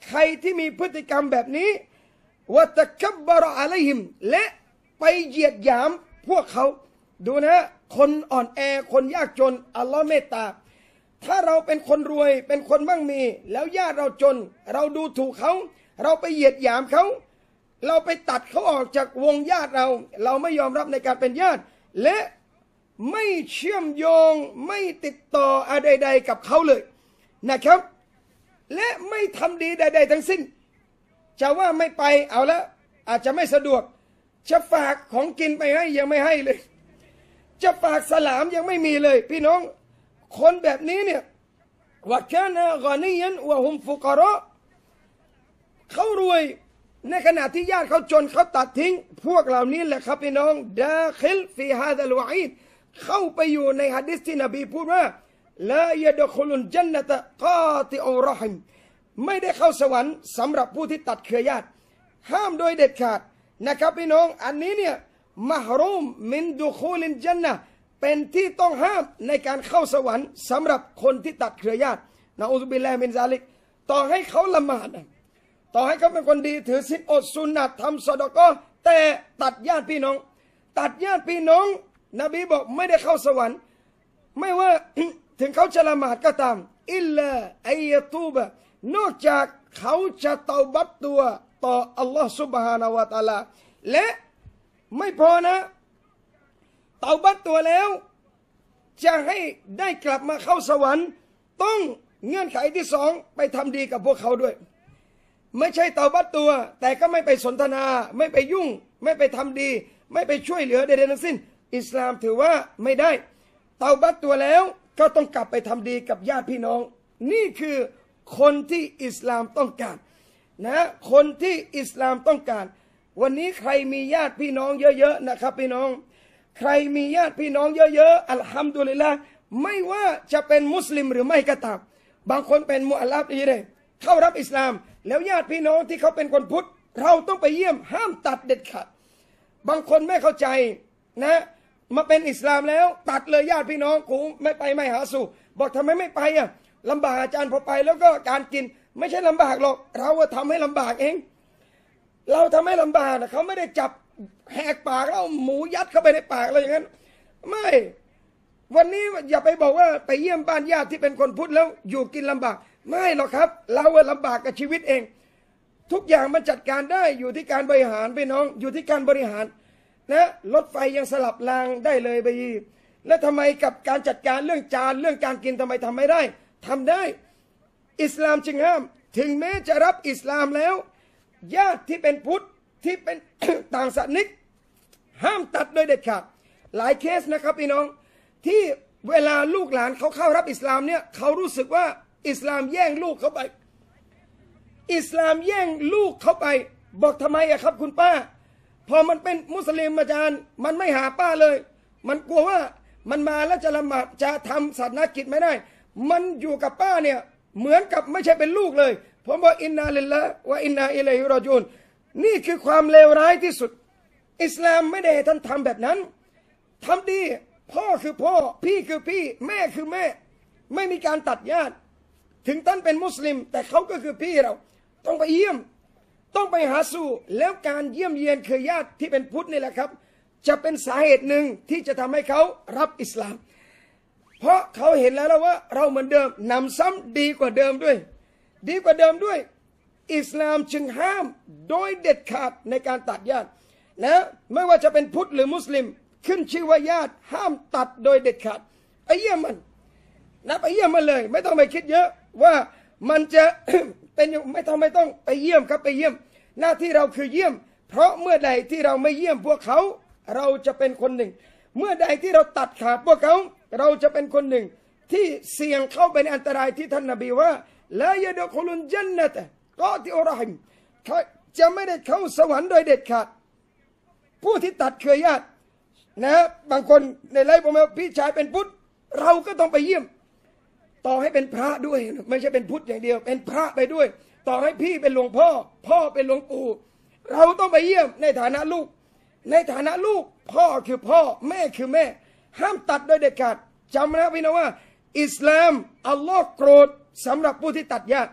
ใครที่มีพฤติกรรมแบบนี้วะตะกับบะรออะลัยฮิมและไปเหยียดหยามพวกเขาดูนะคนอ่อนแอคนยากจนอัลลอฮ์เมตตาถ้าเราเป็นคนรวยเป็นคนมั่งมีแล้วญาติเราจนเราดูถูกเขาเราไปเหยียดหยามเขาเราไปตัดเขาออกจากวงญาติเราเราไม่ยอมรับในการเป็นญาติและไม่เชื่อมโยงไม่ติดต่ออะไรใดๆกับเขาเลยนะครับและไม่ทำดีใดๆทั้งสิ้นจะว่าไม่ไปเอาละอาจจะไม่สะดวกจะฝากของกินไปให้ยังไม่ให้เลยจะฝากสลามยังไม่มีเลยพี่น้องคนแบบนี้เนี่ยวะกานะกอนียันวะฮุมฟุกะเราะเขารวยในขณะที่ญาติเขาจนเขาตัดทิ้งพวกเหล่านี้แหละครับพี่น้องดาคิลฟีฮาซัลวะอีดเข้าไปอยู่ในหะดีษที่นบีพูดว่าลายะดคุลุลญันนะตะกาติอุรหิมไม่ได้เข้าสวรรค์สำหรับผู้ที่ตัดเครือญาติห้ามโดยเด็ดขาดนะครับพี่น้องอันนี้เนี่ยมะฮรูมมินดุคูลินญันนะเป็นที่ต้องห้ามในการเข้าสวรรค์สำหรับคนที่ตัดเครือญาตินะอูซุบิลลาฮิมินซาลิกต่อให้เขาละหมาดต่อให้เขาเป็นคนดีถือศีลอดสุนนะทำซอดาเกาะห์แต่ตัดญาติพี่น้องตัดญาติพี่น้องนบีบอกไม่ได้เข้าสวรรค์ไม่ว่า ถึงเขาจะละหมาดก็ตามอิลลาอัยตูบะนอกจากเขาจะเตาบัตตัวต่ออัลลอฮฺซุบฮานาวะตะอาลาและไม่พอนะเตาบัตตัวแล้วจะให้ได้กลับมาเข้าสวรรค์ต้องเงื่อนไขที่สองไปทำดีกับพวกเขาด้วยไม่ใช่เตาบัตตัวแต่ก็ไม่ไปสนทนาไม่ไปยุ่งไม่ไปทำดีไม่ไปช่วยเหลือใดๆทั้งสิ้นอิสลามถือว่าไม่ได้เตาบัตตัวแล้วก็ต้องกลับไปทำดีกับญาติพี่น้องนี่คือคนที่อิสลามต้องการนะคนที่อิสลามต้องการวันนี้ใครมีญาติพี่น้องเยอะๆนะครับพี่น้องใครมีญาติพี่น้องเยอะๆอัลฮัมดุลิลละห์ไม่ว่าจะเป็นมุสลิมหรือไม่ก็ตามบางคนเป็นมุอัลลัฟอีเลยเข้ารับอิสลามแล้วญาติพี่น้องที่เขาเป็นคนพุทธเราต้องไปเยี่ยมห้ามตัดเด็ดขาดบางคนไม่เข้าใจนะมาเป็นอิสลามแล้วตัดเลยญาติพี่น้องกูไม่ไปไม่หาสู่บอกทำไมไม่ไปอ่ะลำบากอาจารย์พอไปแล้วก็การกินไม่ใช่ลำบากหรอกเราทำให้ลำบากเองเราทำให้ลำบากนะเขาไม่ได้จับแหกปากแล้วหมูยัดเข้าไปในปากอะไรอย่างนั้นไม่วันนี้อย่าไปบอกว่าไปเยี่ยมบ้านญาติที่เป็นคนพุทธแล้วอยู่กินลำบากไม่หรอกครับเราลำบากกับชีวิตเองทุกอย่างมันจัดการได้อยู่ที่การบริหารพี่น้องอยู่ที่การบริหารนะรถไฟยังสลับรางได้เลยไปยีแล้วทำไมกับการจัดการเรื่องจานเรื่องการกินทำไมทำไม่ได้ทำได้อิสลามจึงห้ามถึงแม้จะรับอิสลามแล้วญาติที่เป็นพุทธที่เป็น ต่างศาสนิกห้ามตัดโดยเด็ดขาดหลายเคสนะครับพี่น้องที่เวลาลูกหลานเขาเข้ารับอิสลามเนี่ยเขารู้สึกว่าอิสลามแย่งลูกเขาไปอิสลามแย่งลูกเขาไปบอกทำไมอะครับคุณป้าพอมันเป็นมุสลิมอาจารย์มันไม่หาป้าเลยมันกลัวว่ามันมาแล้วจะละหมาดจะทำศาสนกิจไม่ได้มันอยู่กับป้าเนี่ยเหมือนกับไม่ใช่เป็นลูกเลยผมบอกอินนาลิลลาฮ์วะอินนาอิลัยฮิรอญูนนี่คือความเลวร้ายที่สุดอิสลามไม่ได้ให้ท่านทำแบบนั้นทำดีพ่อคือพ่อพี่คือพี่แม่คือแม่ไม่มีการตัดญาติถึงท่านเป็นมุสลิมแต่เขาก็คือพี่เราต้องไปเยี่ยมต้องไปหาสู่แล้วการเยี่ยมเยียนคือญาติที่เป็นพุทธนี่แหละครับจะเป็นสาเหตุหนึ่งที่จะทำให้เขารับอิสลามเพราะเขาเห็นแล้วว่าเราเหมือนเดิมนำซ้ำดีกว่าเดิมด้วยดีกว่าเดิมด้วยอิสลามจึงห้ามโดยเด็ดขาดในการตัดญาตินะไม่ว่าจะเป็นพุทธหรือมุสลิมขึ้นชื่อว่าญาติห้ามตัดโดยเด็ดขาดไปเยี่ยมมันนะไปเยี่ยมมันเลยไม่ต้องไปคิดเยอะว่ามันจะ เป็นไม่ต้องไม่ต้องไปเยี่ยมครับไปเยี่ยมหน้าที่เราคือเยี่ยมเพราะเมื่อใดที่เราไม่เยี่ยมพวกเขาเราจะเป็นคนหนึ่งเมื่อใดที่เราตัดขาดพวกเขาเราจะเป็นคนหนึ่งที่เสี่ยงเข้าไปในอันตรายที่ท่านนบีว่าลายะดคุลุนญันนะตะกอติอุรหิมจะไม่ได้เข้าสวรรค์โดยเด็ดขาดผู้ที่ตัดเครือญาตินะบางคนในไลฟ์ผมว่าพี่ชายเป็นพุทธเราก็ต้องไปเยี่ยมต่อให้เป็นพระด้วยไม่ใช่เป็นพุทธอย่างเดียวเป็นพระไปด้วยต่อให้พี่เป็นหลวงพ่อพ่อเป็นหลวงปู่เราต้องไปเยี่ยมในฐานะลูกในฐานะลูกพ่อคือพ่อแม่คือแม่ห้ามตัดโดยเด็ดขาดจำนะพี่น้องว่าอิสลามอัลลอฮ์โกรธสำหรับผู้ที่ตัดญาติ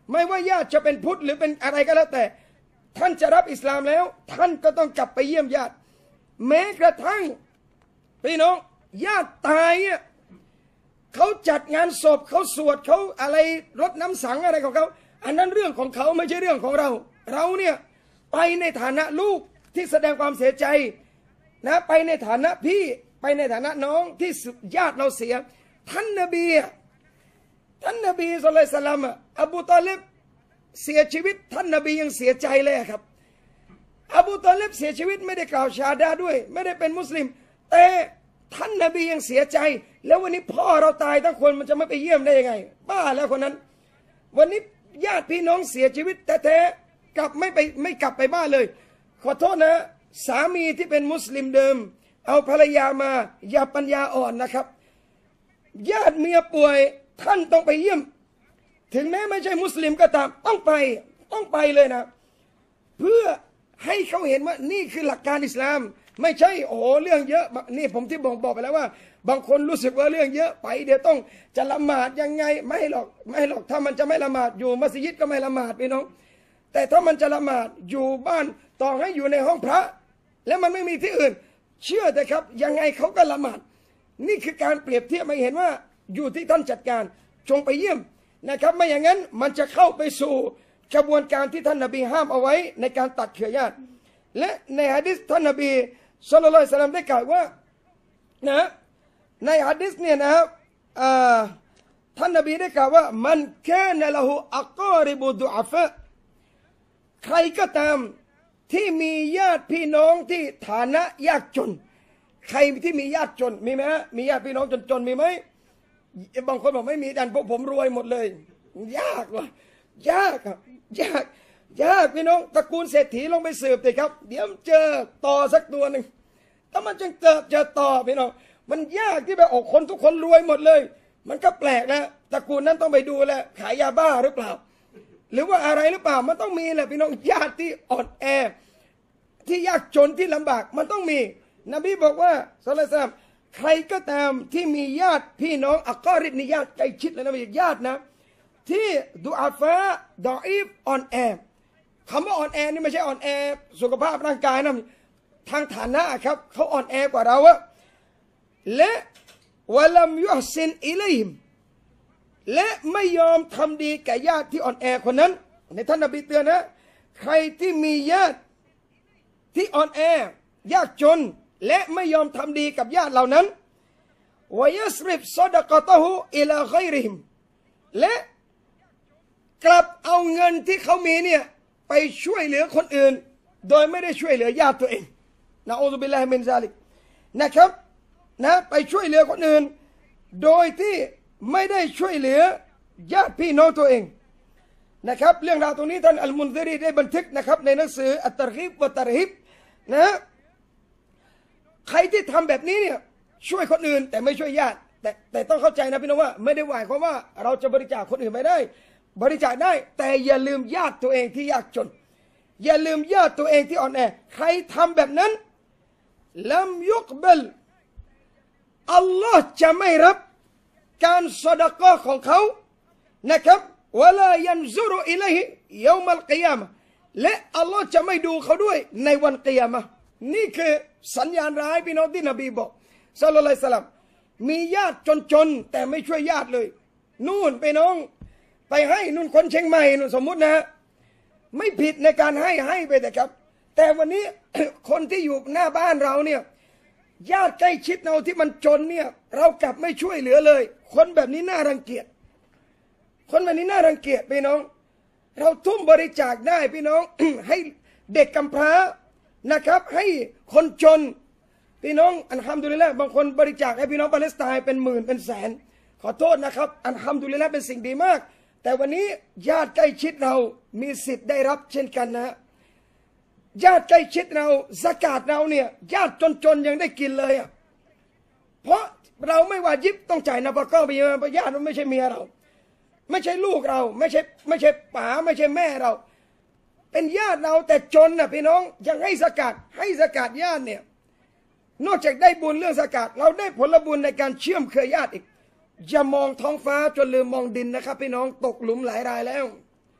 ไม่ว่าญาติจะเป็นพุทธหรือเป็นอะไรก็แล้วแต่ท่านจะรับอิสลามแล้วท่านก็ต้องกลับไปเยี่ยมญาติแม้กระทั่งพี่น้องญาติตายเนี่ยเขาจัดงานศพเขาสวดเขาอะไรรดน้ำสังอะไรของเขาอันนั้นเรื่องของเขาไม่ใช่เรื่องของเราเราเนี่ยไปในฐานะลูกที่แสดงความเสียใจนะไปในฐานะพี่ไปในฐานะน้องที่ญาติเราเสียท่านนบีท่านนบีศ็อลลัลลอฮุอะลัยฮิวะซัลลัมอบูตอลิบเสียชีวิตท่านนบียังเสียใจเลยครับอบูตอลิบเสียชีวิตไม่ได้กล่าวชาดาด้วยไม่ได้เป็นมุสลิมแต่ท่านนบียังเสียใจแล้ววันนี้พ่อเราตายทั้งคนมันจะไม่ไปเยี่ยมได้ยังไงบ้าแล้วคนนั้นวันนี้ญาติพี่น้องเสียชีวิตแท้ๆกลับไม่ไปไม่กลับไปบ้านเลยขอโทษนะสามีที่เป็นมุสลิมเดิมเอาภรรยามาอย่าปัญญาอ่อนนะครับญาติเมียป่วยท่านต้องไปเยี่ยมถึงแม้ไม่ใช่มุสลิมก็ตามต้องไปต้องไปเลยนะเพื่อให้เขาเห็นว่านี่คือหลักการอิสลามไม่ใช่โอ้โหเรื่องเยอะนี่ผมที่บอกบอกไปแล้วว่าบางคนรู้สึกว่าเรื่องเยอะไปเดี๋ยวต้องจะละหมาดยังไงไม่หรอกไม่หรอกถ้ามันจะไม่ละหมาดอยู่มัสยิดก็ไม่ละหมาดพี่น้องแต่ถ้ามันจะละหมาดอยู่บ้านต่อให้อยู่ในห้องพระแล้วมันไม่มีที่อื่นเชื่อแต่ครับยังไงเขาก็ละหมาดนี่คือการเปรียบเทียบมาเห็นว่าอยู่ที่ท่านจัดการจงไปเยี่ยมนะครับไม่อย่างนั้นมันจะเข้าไปสู่กระบวนการที่ท่านนบีห้ามเอาไว้ในการตัดเครือญาติและในหะดีษท่านนบีศ็อลลัลลอฮุอะลัยฮิวะซัลลัมได้กล่าวว่านะในหะดีษเนี่ยนะครับท่านนบีได้กล่าวว่ามันกานะละฮูอักอริบุดุอะฟะใครก็ตามที่มีญาติพี่น้องที่ฐานะยากจนใครที่มีญาติจนมีไหมฮะมีญาติพี่น้องจนๆมีไหมบางคนบอกไม่มีดันพวกผมรวยหมดเลยยากว่ะยากอ่ะยากยากพี่น้องตระกูลเศรษฐีลงไปสืบสิครับเดี๋ยวเจอต่อสักตัวหนึ่งถ้ามันจึงเจอเจอต่อพี่น้องมันยากที่แบบออกคนทุกคนรวยหมดเลยมันก็แปลกนะตระกูลนั้นต้องไปดูแลขายยาบ้าหรือเปล่าหรือว่าอะไรหรือเปล่ามันต้องมีแหละพี่น้องญาติที่อ่อนแอที่ยากจนที่ลำบากมันต้องมีนบีบอกว่าศ็อลลัลลอฮุอะลัยฮิวะซัลลัมใครก็ตามที่มีญาติพี่น้องอักอริบนี่ญาติใกล้ชิดเลยนะไม่ใช่ญาตินะที่ดุอาฟะดออีฟอ่อนแอคำว่าอ่อนแอนี่ไม่ใช่อ่อนแอสุขภาพร่างกายนะทางฐานะครับเขาอ่อนแอกว่าเราอะและวะลัมยุฮซินอิลัยฮิมและไม่ยอมทำดีแก่ญาติที่อ่อนแอคนนั้นในท่านนบีเตือนนะใครที่มีญาติที่อ่อนแอยากจนและไม่ยอมทำดีกับญาติเหล่านั้นวะยัสริฟซอดะกะตะฮูอิลาฆอยริฮิมและกลับเอาเงินที่เขามีเนี่ยไปช่วยเหลือคนอื่นโดยไม่ได้ช่วยเหลือญาติตัวเองนะอูซุบิลลาฮิมินซาลิกนะครับนะไปช่วยเหลือคนอื่นโดยที่ไม่ได้ช่วยเหลือญาติพี่น้องตัวเองนะครับเรื่องราวตรงนี้ท่านอัลมุนซิรีได้บันทึกนะครับในหนังสืออัตตะรีบวะตะรีบนะใครที่ทำแบบนี้เนี่ยช่วยคนอื่นแต่ไม่ช่วยญาติแต่แต่ต้องเข้าใจนะพี่น้องว่าไม่ได้หมายความว่าเราจะบริจาคคนอื่นไปได้บริจาคได้แต่อย่าลืมญาติตัวเองที่ยากจนอย่าลืมญาติตัวเองที่อ่อนแอใครทำแบบนั้นลัมยุกบัลอัลลอฮ์จะไม่รับการซอดะกอของเขานะครับวะลายันซุรุอิลัยฮิยอมัลกิยามะห์และอัลลอฮ์จะไม่ดูเขาด้วยในวันกิยามะห์นี่คือสัญญาณร้ายพี่น้องที่นบีบอกศ็อลลัลลอฮุอะลัยฮิวะซัลลัมมีญาติจนๆแต่ไม่ช่วยญาติเลยนู่นไปน้องไปให้นู่นคนเชียงใหม่นู่นสมมุตินะไม่ผิดในการให้ให้ไปแต่ครับแต่วันนี้ คนที่อยู่หน้าบ้านเราเนี่ยญาติใกล้ชิดเราที่มันจนเนี่ยเรากลับไม่ช่วยเหลือเลยคนแบบนี้น่ารังเกียจคนแบบนี้น่ารังเกียจพี่น้องเราทุ่มบริจาคได้พี่น้อง ให้เด็กกำพร้านะครับให้คนจนพี่น้องอัลฮัมดุลิลละห์บางคนบริจาคให้พี่น้องปาเลสไตน์เป็นหมื่นเป็นแสนขอโทษนะครับอัลฮัมดุลิลละห์เป็นสิ่งดีมากแต่วันนี้ญาติใกล้ชิดเรามีสิทธิ์ได้รับเช่นกันนะญาติใกล้ชิดเราซะกาตเราเนี่ยญาติจนๆยังได้กินเลยอ่ะเพราะเราไม่วาญิบต้องจ่ายนะปะก็ไปญาติมันไม่ใช่เมียเราไม่ใช่ลูกเราไม่ใช่ไม่ใช่ป๋าไม่ใช่แม่เราเป็นญาติเราแต่จนนะพี่น้องยังให้ซะกาตให้ซะกาตญาติเนี่ยนอกจากได้บุญเรื่องซะกาตเราได้ผลบุญในการเชื่อมเครือญาติอีกอย่ามองท้องฟ้าจนลืมมองดินนะครับพี่น้องตกหลุมหลายรายแล้ว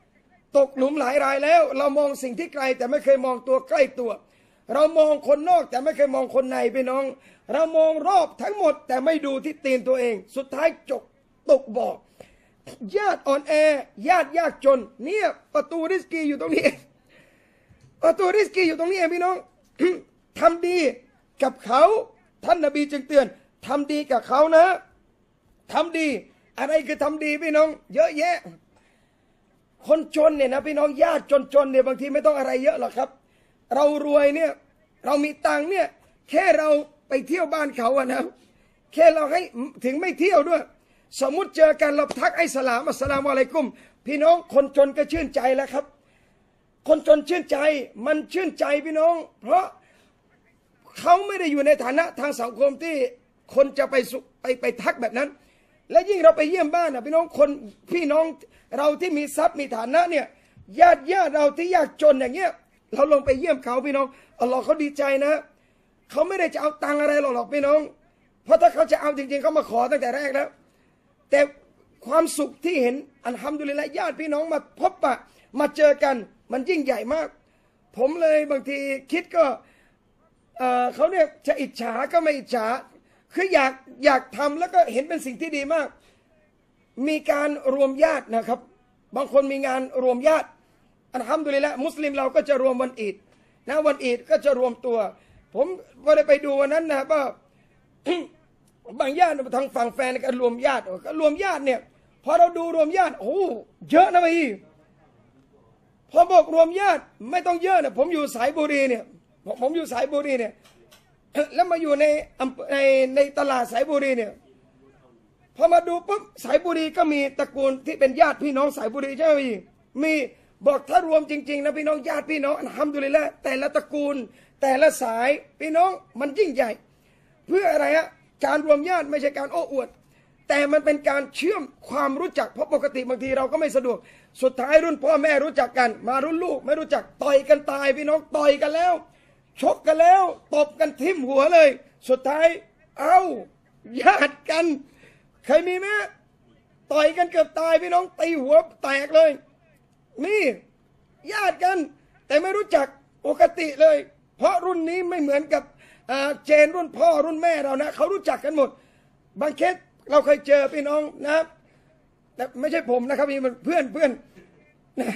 ตกหลุมหลายรายแล้วเรามองสิ่งที่ไกลแต่ไม่เคยมองตัวใกล้ตัวเรามองคนนอกแต่ไม่เคยมองคนในพี่น้องเรามองรอบทั้งหมดแต่ไม่ดูที่ตีนตัวเองสุดท้ายจกตกบ่อญาติอ่อนแอญาติยากจนเนี่ยประตูริสกีอยู่ตรงนี้ประตูริสกีอยู่ตรงนี้เองพี่น้อง ทำดีกับเขาท่านนบีจึงเตือนทำดีกับเขานะทำดีอะไรคือทำดีพี่น้องเยอะแยะคนจนเนี่ยนะพี่น้องญาติจนๆเนี่ยบางทีไม่ต้องอะไรเยอะหรอกครับเรารวยเนี่ยเรามีตังค์เนี่ยแค่เราไปเที่ยวบ้านเขาอะนะแค่เราให้ถึงไม่เที่ยวด้วยสมมุติเจอกันเราทักไอ้สลามอัสสลามุอะลัยกุมพี่น้องคนจนก็ชื่นใจแล้วครับคนจนชื่นใจมันชื่นใจพี่น้องเพราะเขาไม่ได้อยู่ในฐานะทางสังคมที่คนจะไปไปไปทักแบบนั้นและยิ่งเราไปเยี่ยมบ้านนะพี่น้องคนพี่น้องเราที่มีทรัพย์มีฐานะเนี่ยญาติญาติเราที่ยากจนอย่างเงี้ยเราลงไปเยี่ยมเขาพี่น้องอัลลอฮ์เขาดีใจนะเขาไม่ได้จะเอาตังอะไรหรอกพี่น้องเพราะถ้าเขาจะเอาจริงๆเขามาขอตั้งแต่แรกแล้วแต่ความสุขที่เห็นอัลฮัมดุลิลละห์ญาติพี่น้องมาพบปะมาเจอกันมันยิ่งใหญ่มากผมเลยบางทีคิดก็เอ่อเขาเนี่ยจะอิจฉาก็ไม่อิจฉาคืออยากอยากทำแล้วก็เห็นเป็นสิ่งที่ดีมากมีการรวมญาตินะครับบางคนมีงานรวมญาติอัลฮัมดุลิลละห์มุสลิมเราก็จะรวมวันอีดนะวันอีดก็จะรวมตัวผมพอได้ไปดูวันนั้นนะว่า บางญาติทางฝั่งแฟนก็รวมญาติก็รวมญาติเนี่ยพอเราดูรวมญาติโอ้เยอะนะพี่พอบอกรวมญาติไม่ต้องเยอะนะผมอยู่สายบุรีเนี่ยผมอยู่สายบุรีเนี่ยแล้วมาอยู่ในในในตลาดสายบุรีเนี่ยพอมาดูปุ๊บสายบุรีก็มีตระกูลที่เป็นญาติพี่น้องสายบุรีใช่ไหมพี่มีบอกถ้ารวมจริงๆนะพี่น้องญาติพี่น้องอัลฮัมดุลิลละห์แต่ละตระกูลแต่ละสายพี่น้องมันยิ่งใหญ่เพื่ออะไรฮะการรวมญาติไม่ใช่การโอ้อวดแต่มันเป็นการเชื่อมความรู้จักเพราะปกติบางทีเราก็ไม่สะดวกสุดท้ายรุ่นพ่อแม่รู้จักกันมารุ่นลูกไม่รู้จักต่อยกันตายพี่น้องต่อยกันแล้วชกกันแล้วตบกันทิ่มหัวเลยสุดท้ายเอาญาติกันเคยมีไหมต่อยกันเกือบตายพี่น้องตีหัวแตกเลยนี่ญาติกันแต่ไม่รู้จักปกติเลยเพราะรุ่นนี้ไม่เหมือนกับเจนรุ่นพ่อรุ่นแม่เรานะเขารู้จักกันหมดบางเคสเราเคยเจอพี่น้องนะแต่ไม่ใช่ผมนะครับมีเพื่อนเพื่อนนะ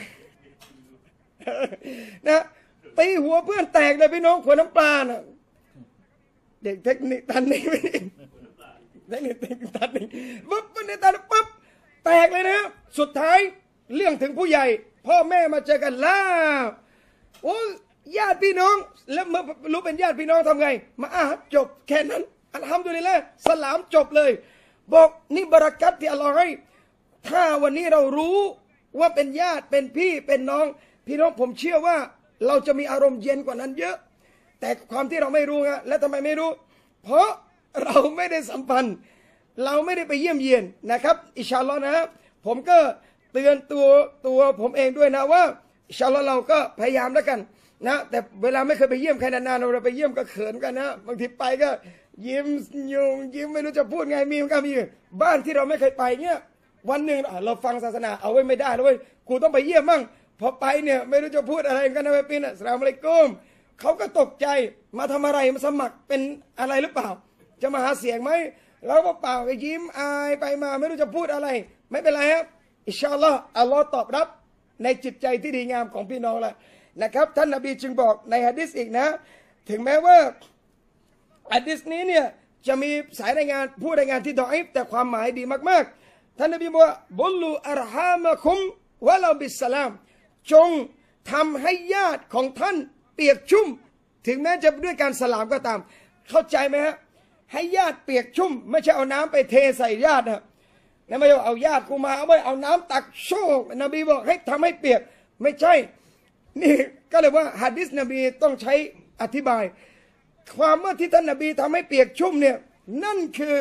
นะตีหัวเพื่อนแตกเลยพี่น้องขวดน้ำปลานะเด็กเทคนิคตันนี่ไม่ได้เทคนิคตันนี่ปุ๊บเป็นตันปุ๊บแตกเลยนะสุดท้ายเรื่องถึงผู้ใหญ่พ่อแม่มาเจอกันแล้วโอ้ญาติพี่น้องแล้วเมื่อรู้เป็นญาติพี่น้องทำไงมาอ่ะจบแค่นั้นอัลฮัมดุลิลละห์สลามจบเลยบอกนี่บารักัตที่อัลลอฮ์ให้ถ้าวันนี้เรารู้ว่าเป็นญาติเป็นพี่เป็นน้องพี่น้องผมเชื่อว่าเราจะมีอารมณ์เย็นกว่านั้นเยอะแต่ความที่เราไม่รู้ไงและทำไมไม่รู้เพราะเราไม่ได้สัมพันธ์เราไม่ได้ไปเยี่ยมเยียนนะครับอินชาอัลลอฮ์นะผมก็เตือนตัวตัวผมเองด้วยนะว่าอินชาอัลลอฮ์เราก็พยายามแล้วกันนะแต่เวลาไม่เคยไปเยี่ยมใครนานๆเราไปเยี่ยมก็เขินกันนะบางทีไปก็ยิ้มยุงยิ้มไม่รู้จะพูดไงมีมันก็มีบ้านที่เราไม่เคยไปเนี่ยวันหนึ่งเราฟังศาสนาเอาไว้ไม่ได้แล้วเว้ยกูต้องไปเยี่ยมมั่งพอไปเนี่ยไม่รู้จะพูดอะไรกันนะไปปีนอัสสลามุอะลัยกุมเขาก็ตกใจมาทำอะไรมาสมัครเป็นอะไรหรือเปล่าจะมาหาเสียงไหมเราก็เปล่าก็ยิ้มอายไปมาไม่รู้จะพูดอะไรไม่เป็นไรครับอินชาอัลลอฮ์อัลลอฮ์ตอบรับในจิตใจที่ดีงามของพี่น้องละนะครับท่านนบีจึงบอกในหะดีษอีกนะถึงแม้ว่าหะดีษนี้เนี่ยจะมีสายรายงานผู้รายงานที่ดออิฟแต่ความหมายดีมากๆท่านนบีบอกว่าบุลลูอัรฮามะคุมวะลาบิสสลามจงทำให้ญาติของท่านเปียกชุ่มถึงแม้จะด้วยการสลามก็ตามเข้าใจไหมฮะให้ญาติเปียกชุ่มไม่ใช่เอาน้ำไปเทใส่ญาตินะนะไม่ใช่เอาญาติกูมาเอาไว้เอาน้ำตักโชกนบีบอกให้ทำให้เปียกไม่ใช่นี่ก็เลยว่าหะดีษนบีต้องใช้อธิบายความว่าที่ท่านนบีทำให้เปียกชุ่มเนี่ยนั่นคือ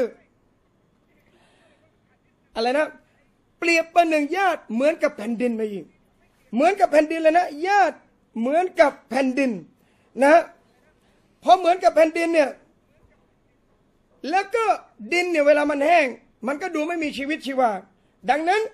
อะไรนะเปรียบประหนึ่งญาติเหมือนกับแผ่นดินมาอีกเหมือนกับแผ่นดินเลยนะญาติเหมือนกับแผ่นดินนะพอเหมือนกับแผ่นดินเนี่ยแล้วก็ดินเนี่ยเวลามันแห้งมันก็ดูไม่มีชีวิตชีวาดังนั้น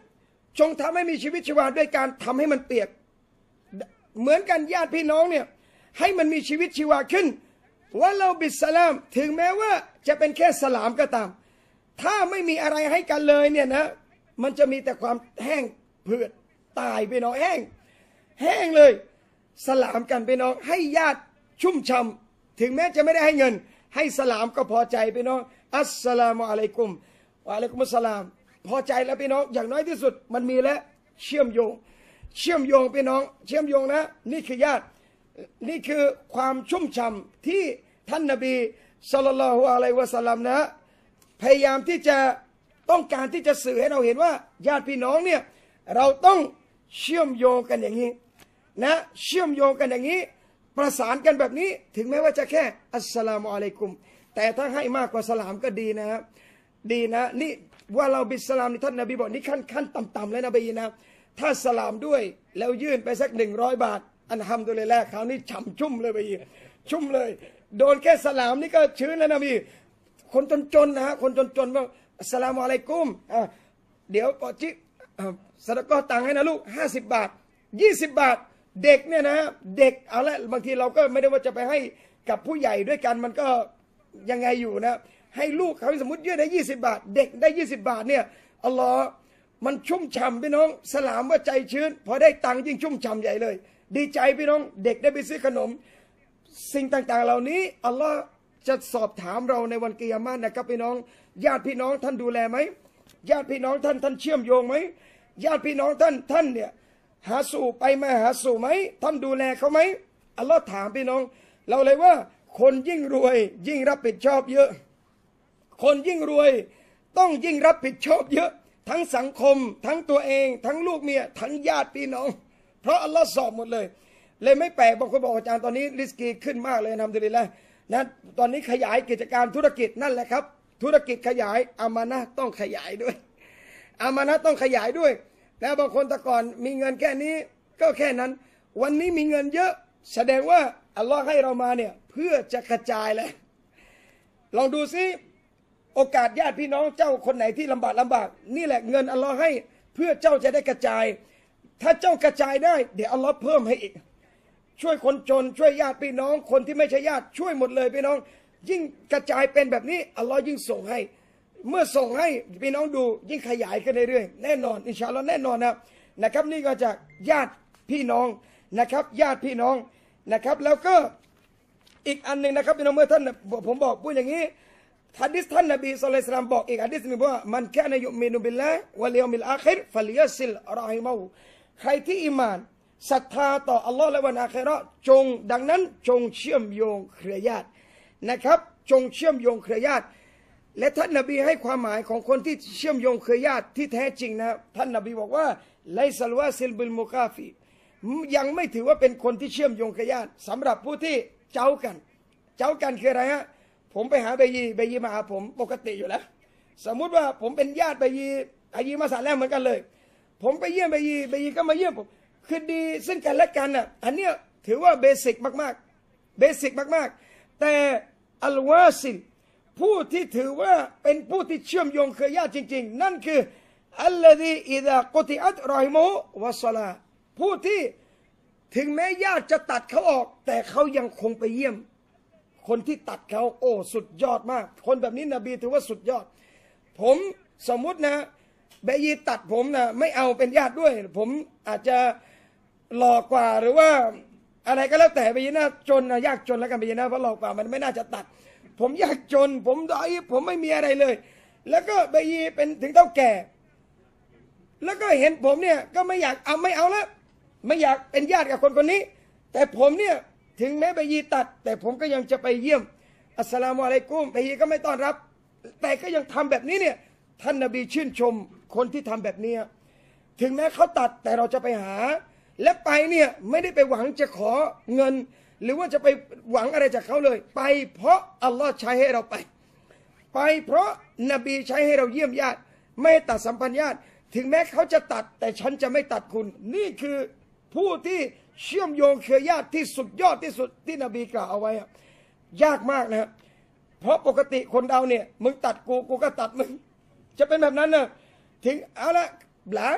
จงทำให้มีชีวิตชีวาด้วยการทำให้มันเปียกเหมือนกันญาติพี่น้องเนี่ยให้มันมีชีวิตชีวาขึ้นว่าเราบิสลามถึงแม้ว่าจะเป็นแค่สลามก็ตามถ้าไม่มีอะไรให้กันเลยเนี่ยนะมันจะมีแต่ความแห้งเผือดตายพี่น้องแห้งแห้งเลยสลามกันพี่น้องให้ญาติชุ่มช่ำถึงแม้จะไม่ได้ให้เงินให้สลามก็พอใจพี่น้องอัสสลามุอะลัยกุมวะอะลัยกุมุสสลามพอใจแล้วพี่น้องอย่างน้อยที่สุดมันมีแล้วเชื่อมโยงเชื่อมโยงพี่น้องเชื่อมโยงนะนี่คือญาตินี่คือความชุ่มฉ่ำที่ท่านนบีศ็อลลัลลอฮุอะลัยฮิวะซัลลัมนะพยายามที่จะต้องการที่จะสื่อให้เราเห็นว่าญาติพี่น้องเนี่ยเราต้องเชื่อมโยงกันอย่างนี้นะเชื่อมโยงกันอย่างนี้ประสานกันแบบนี้ถึงแม้ว่าจะแค่อัสสลามุอะลัยกุมแต่ถ้าให้มากกว่าสลามก็ดีนะครับดีนะนี่ว่าเราบิสลามนี่ท่านนบีบอกนี่ขั้นขั้นต่ำๆแล้วนะบีนะถ้าสลามด้วยแล้วยื่นไปสักหนึ่งร้อยบาทอันทำโดยเลยแรกคราวนี้ฉ่ำชุ่มเลยบีชุ่มเลยโดนแค่สลามนี่ก็ชื้นแล้วนะบีคนจนๆนะฮะคนจนๆว่าอัสสลามุอะลัยกุมอ่ะเดี๋ยวปอจิสดก็ตังให้นะลูกห้าสิบบาทยี่สิบบาทเด็กเนี่ยนะเด็กเอาละบางทีเราก็ไม่ได้ว่าจะไปให้กับผู้ใหญ่ด้วยกันมันก็ยังไงอยู่นะให้ลูกเขาสมมติยื่นได้ยี่สิบบาทเด็กได้ยี่สิบบาทเนี่ยอัลลอฮ์มันชุ่มฉ่ำพี่น้องสลามว่าใจชื้นพอได้ตังค์ยิ่งชุ่มฉ่ำใหญ่เลยดีใจพี่น้องเด็กได้ไปซื้อขนมสิ่งต่างๆเหล่านี้อัลลอฮ์จะสอบถามเราในวันกิยามะห์นะครับพี่น้องญาติพี่น้องท่านดูแลไหมญาติพี่น้องท่านท่านเชื่อมโยงไหมญาติพี่น้องท่านท่านเนี่ยหาสู่ไปมาหาสู่ไหมท่านดูแลเขาไหมอัลลอฮ์ถามพี่น้องเราเลยว่าคนยิ่งรวยยิ่งรับผิดชอบเยอะคนยิ่งรวยต้องยิ่งรับผิดชอบเยอะทั้งสังคมทั้งตัวเองทั้งลูกเมียทั้งญาติพี่น้องเพราะอัลลอฮ์สอบหมดเลยเลยไม่แปลกบางคนบอกอาจารย์ตอนนี้ริสกีขึ้นมากเลยทำดีเลยนะตอนนี้ขยายกิจการธุรกิจนั่นแหละครับธุรกิจขยายอามานะห์ต้องขยายด้วยอามานะห์ต้องขยายด้วยแล้วบางคนแต่ก่อนมีเงินแค่นี้ก็แค่นั้นวันนี้มีเงินเยอะแสดงว่าอัลลอฮ์ให้เรามาเนี่ยเพื่อจะกระจายแหละลองดูซิโอกาสญาติพี่น้องเจ้าคนไหนที่ลำบากลำบากนี่แหละเงินอัลลอฮ์ให้เพื่อเจ้าจะได้กระจายถ้าเจ้ากระจายได้เดี๋ยวอัลลอฮ์เพิ่มให้อีกช่วยคนจนช่วยญาติพี่น้องคนที่ไม่ใช่ญาติช่วยหมดเลยพี่น้องยิ่งกระจายเป็นแบบนี้อัลลอฮ์ยิ่งส่งให้เมื่อส่งให้พี่น้องดูยิ่งขยายขึ้นเรื่อยๆแน่นอนอินชาอัลลอฮ์แน่นอนนะนะครับนี่ก็จากญาติพี่น้องนะครับญาติพี่น้องนะครับแล้วก็อีกอันหนึ่งนะครับพี่น้องเมื่อท่านผมบอกพูดอย่างนี้ฮะดิษท่านนบีศ็อลลัลลอฮุอะลัยฮิวะซัลลัมบอกอีกฮะดิษหนึ่งว่ามันกานะยุมินุบิลลาฮ์วัลยอมิลอาคิรฟัลยัสิลรอฮิมะฮูใครที่อีหม่านศรัทธาต่ออัลลอฮ์และวันอาคิเราะห์จงดังนั้นจงเชื่อมโยงเครือญาตินะครับจงเชื่อมโยงเครือญาติและท่านนบีให้ความหมายของคนที่เชื่อมโยงเครือญาติที่แท้จริงนะท่านนบีบอกว่าไลซัลวาซิลบิลมุกาฟียังไม่ถือว่าเป็นคนที่เชื่อมโยงเครือญาติสำหรับผู้ที่เจ้ากันเจ้ากันคืออะไรฮะผมไปหาเบยีเบยีมาหาผมปกติอยู่แล้วสมมุติว่าผมเป็นญาติเบยีเบยีมาสาแลมเหมือนกันเลยผมไปเยี่ยมเบยีเบยีก็มาเยี่ยมผมคือดีซึ่งกันและกันน่ะอันเนี้ยถือว่าเบสิกมากๆเบสิกมากๆแต่อัลวาซิลผู้ที่ถือว่าเป็นผู้ที่เชื่อมโยงเครือญาติจริงๆนั่นคืออัลลอฮีอิดะกุติอัตรอฮิมุวะศอลาผู้ที่ถึงแม้ญาติจะตัดเขาออกแต่เขายังคงไปเยี่ยมคนที่ตัดเขาโอ้สุดยอดมากคนแบบนี้นบีถือว่าสุดยอดผมสมมุตินะเบยีตัดผมนะไม่เอาเป็นญาติด้วยผมอาจจะหลอกกว่าหรือว่าอะไรก็แล้วแต่เบยีน่าจนนะยากจนแล้วกันเบยีน่าเพราะหลอกกว่ามันไม่น่าจะตัดผมยากจนผมด้อยผมไม่มีอะไรเลยแล้วก็เบยีเป็นถึงเท่าแก่แล้วก็เห็นผมเนี่ยก็ไม่อยากเอาไม่เอาแล้วไม่อยากเป็นญาติกับคนคนนี้แต่ผมเนี่ยถึงแม้เบยีตัดแต่ผมก็ยังจะไปเยี่ยมอัสสลามุอะลัยกุมเบยีก็ไม่ต้อนรับแต่ก็ยังทำแบบนี้เนี่ยท่านนบีชื่นชมคนที่ทำแบบนี้ถึงแม้เขาตัดแต่เราจะไปหาและไปเนี่ยไม่ได้ไปหวังจะขอเงินหรือว่าจะไปหวังอะไรจากเขาเลยไปเพราะอัลลอฮ์ใช้ให้เราไปไปเพราะนบีใช้ให้เราเยี่ยมญาติไม่ตัดสัมพันธ์ญาติถึงแม้เขาจะตัดแต่ฉันจะไม่ตัดคุณนี่คือผู้ที่เชื่อมโยงเครือญาติที่สุดยอดที่สุดที่นบีกล่าวเอาไว้ยากมากนะเพราะปกติคนเราเนี่ยมึงตัดกูกูก็ตัดมึงจะเป็นแบบนั้นนะถึงเอาละหลา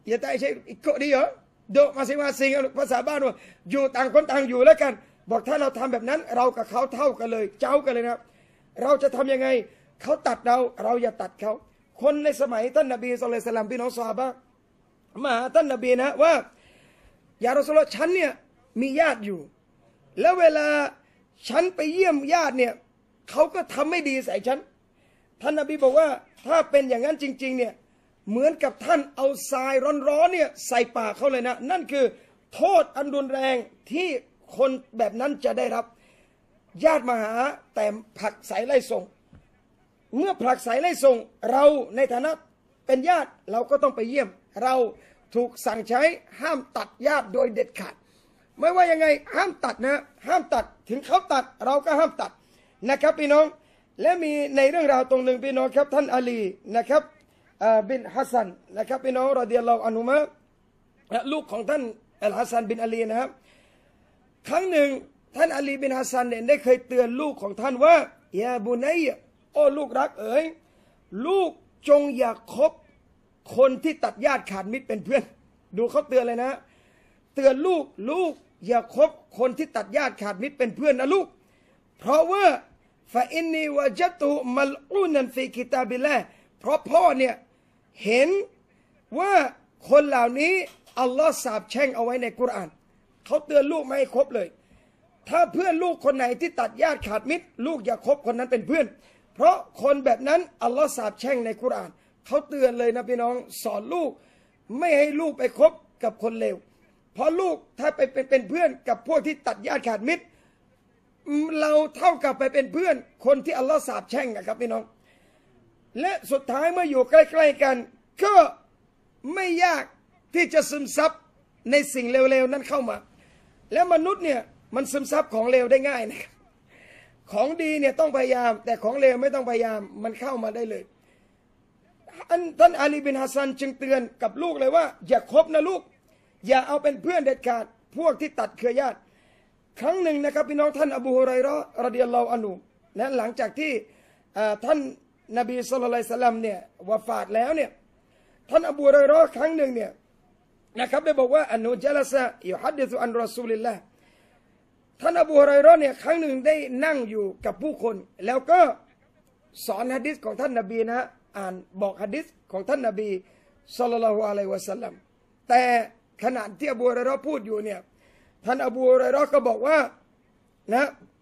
อย่าได้ใช้อีกคนดีเหรอโดมาสิมาสิงภาษาบ้านว่าอยู่ต่างคนต่างอยู่แล้วกันบอกถ้าเราทำแบบนั้นเรากับเขาเท่ากันเลยเจ้ากันเลยนะเราจะทำยังไงเขาตัดเราเราอย่าตัดเขาคนในสมัยท่านนบีศ็อลลัลลอฮุอะลัยฮิวะซัลลัมพี่น้องซอฮาบะห์มาหาท่านนบีนะว่าอย่ารอซูลุลลอฮ์ฉันเนี่ยมีญาติอยู่แล้วเวลาฉันไปเยี่ยมญาติเนี่ยเขาก็ทำไม่ดีใส่ฉันท่านนบีบอกว่าถ้าเป็นอย่างนั้นจริงๆเนี่ยเหมือนกับท่านเอาทรายร้อนๆเนี่ยใส่ปากเขาเลยนะนั่นคือโทษอันรุนแรงที่คนแบบนั้นจะได้รับญาติมาหาแต่ผลักไสไล่ส่งเมื่อผลักไสไล่ส่งเราในฐานะเป็นญาติเราก็ต้องไปเยี่ยมเราถูกสั่งใช้ห้ามตัดญาติโดยเด็ดขาดไม่ว่ายังไงห้ามตัดนะห้ามตัดถึงเขาตัดเราก็ห้ามตัดนะครับพี่น้องและมีในเรื่องราวตรงหนึ่งพี่น้องครับท่านอาลีนะครับบินฮัสซันนะครับพี่น้องรอฎิยัลลอฮุอันฮุมะลูกของท่านอัลฮัสซันบินอาลีนะครับครั้งหนึ่งท่านอาลีบินฮัสซันเนี่ยได้เคยเตือนลูกของท่านว่ายาบุนัยโอ้ลูกรักเอ๋ยลูกจงอย่าคบคนที่ตัดญาติขาดมิตรเป็นเพื่อนดูเขาเตือนเลยนะเตือนลูกลูกอย่าคบคนที่ตัดญาติขาดมิตรเป็นเพื่อนนะลูกเพราะว่าฟาอินนีวะจัตุมัลอูนันฟีกิตาบิลลาห์เพราะพ่อเนี่ยเห็นว่าคนเหล่านี้อัลลอฮ์สาปแช่งเอาไว้ในกุรอานเขาเตือนลูกไม่ให้คบเลยถ้าเพื่อนลูกคนไหนที่ตัดญาติขาดมิตรลูกอย่าคบคนนั้นเป็นเพื่อนเพราะคนแบบนั้นอัลลอฮ์สาปแช่งในกุรอานเขาเตือนเลยนะพี่น้องสอนลูกไม่ให้ลูกไปคบกับคนเลวเพราะลูกถ้าไปเป็นเพื่อนกับพวกที่ตัดญาติขาดมิตรเราเท่ากับไปเป็นเพื่อนคนที่อัลลอฮ์สาปแช่งนะครับพี่น้องและสุดท้ายเมื่ออยู่ใกล้ๆกันก็ไม่ยากที่จะซึมซับในสิ่งเลวๆนั้นเข้ามาแล้วมนุษย์เนี่ยมันซึมซับของเลวได้ง่ายนะครับของดีเนี่ยต้องพยายามแต่ของเลวไม่ต้องพยายามมันเข้ามาได้เลยท่านอาลีบินฮัสซันจึงเตือนกับลูกเลยว่าอย่าคบนะลูกอย่าเอาเป็นเพื่อนเด็ดขาดพวกที่ตัดเครือญาติครั้งหนึ่งนะครับพี่น้องท่านอบูฮุไรเราะห์รอฎิยัลลอฮุอันฮุนะหลังจากที่ท่านนบีศ็อลลัลลอฮุอะลัยฮิวะซัลลัมเนี่ยวะฟาตแล้วเนี่ยท่านอบูฮุไรเราะห์ครั้งหนึ่งเนี่ยนะครับได้บอกว่าอันนุจัลซะยุฮัดดิซุอันรอซูลิลลาห์ท่านอบูฮุไรเราะห์เนี่ยครั้งหนึ่งได้นั่งอยู่กับผู้คนแล้วก็สอนหะดีษของท่านนบีนะอ่านบอกหะดีษของท่านนบีศ็อลลัลลอฮุอะลัยฮิวะซัลลัมแต่ขณะที่อบูฮุไรเราะห์พูดอยู่เนี่ยท่านอบูฮุไรเราะห์ก็บอกว่านะ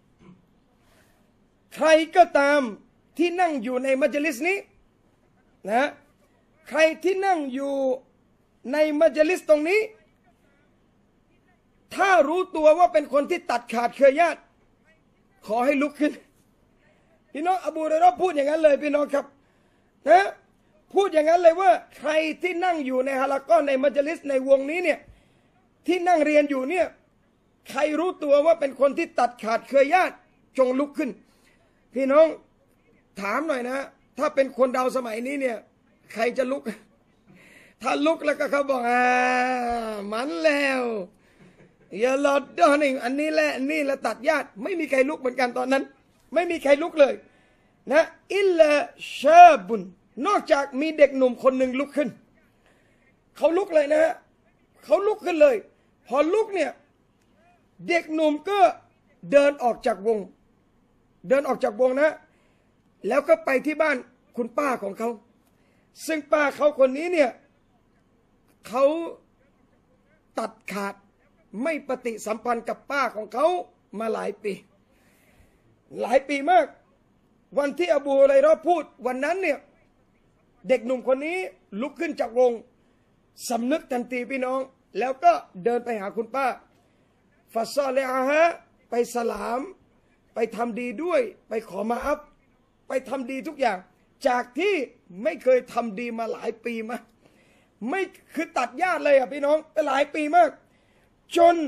ใครก็ตามที่นั่งอยู่ในมัจลิสนี้นะใครที่นั่งอยู่ในมัจลิสตรงนี้ถ้ารู้ตัวว่าเป็นคนที่ตัดขาดเครือญาติขอให้ลุกขึ้นพี่น้องอบูฮุไรเราะห์พูดอย่างนั้นเลยพี่น้องครับนะพูดอย่างนั้นเลยว่าใครที่นั่งอยู่ในฮะละกอในมัจลิสในวงนี้เนี่ยที่นั่งเรียนอยู่เนี่ยใครรู้ตัวว่าเป็นคนที่ตัดขาดเครือญาติจงลุกขึ้นพี่น้องถามหน่อยนะถ้าเป็นคนเราสมัยนี้เนี่ยใครจะลุกถ้าลุกแล้วก็เขาบอกอ่ามันแล้วอย่าหลอดดอนอันนี้แหละนี่แหละตัดญาติไม่มีใครลุกเหมือนกันตอนนั้นไม่มีใครลุกเลยนะอิลลาชาบุนนอกจากมีเด็กหนุ่มคนหนึ่งลุกขึ้นเขาลุกเลยนะฮะเขาลุกขึ้นเลยพอลุกเนี่ยเด็กหนุ่มก็เดินออกจากวงเดินออกจากวงนะแล้วก็ไปที่บ้านคุณป้าของเขาซึ่งป้าเขาคนนี้เนี่ยเขาตัดขาดไม่ปฏิสัมพันธ์กับป้าของเขามาหลายปีหลายปีมากวันที่อบูฮุไรเราะห์พูดวันนั้นเนี่ยเด็กหนุ่มคนนี้ลุกขึ้นจากวงสำนึกทันทีพี่น้องแล้วก็เดินไปหาคุณป้าฟาซอเลอาฮะไปสลามไปทำดีด้วยไปขอมาอัพไปทำดีทุกอย่างจากที่ไม่เคยทำดีมาหลายปีมาไม่คือตัดญาติเลยอ่ะพี่น้องไปหลายปีมากจน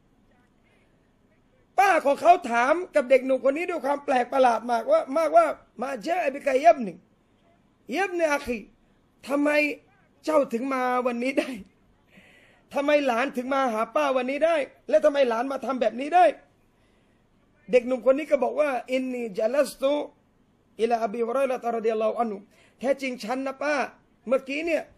ป้าของเขาถามกับเด็กหนุ่มคนนี้ด้วยความแปลกประหลาดมากว่ามากว่ามาเจอไอบิกายับหนึ่งยับเนี่ยอาคีทำไมเจ้าถึงมาวันนี้ได้ทำไมหลานถึงมาหาป้าวันนี้ได้และทำไมหลานมาทำแบบนี้ได้เด็กหนุ่มคนนี้ก็บอกว่าอินนีจัลสตุอิลาอบีฮุไรเราะห์รอฎิยัลลอฮุอันฮุแท้จริงฉันนะป้าเมื่อกี้เนี่ย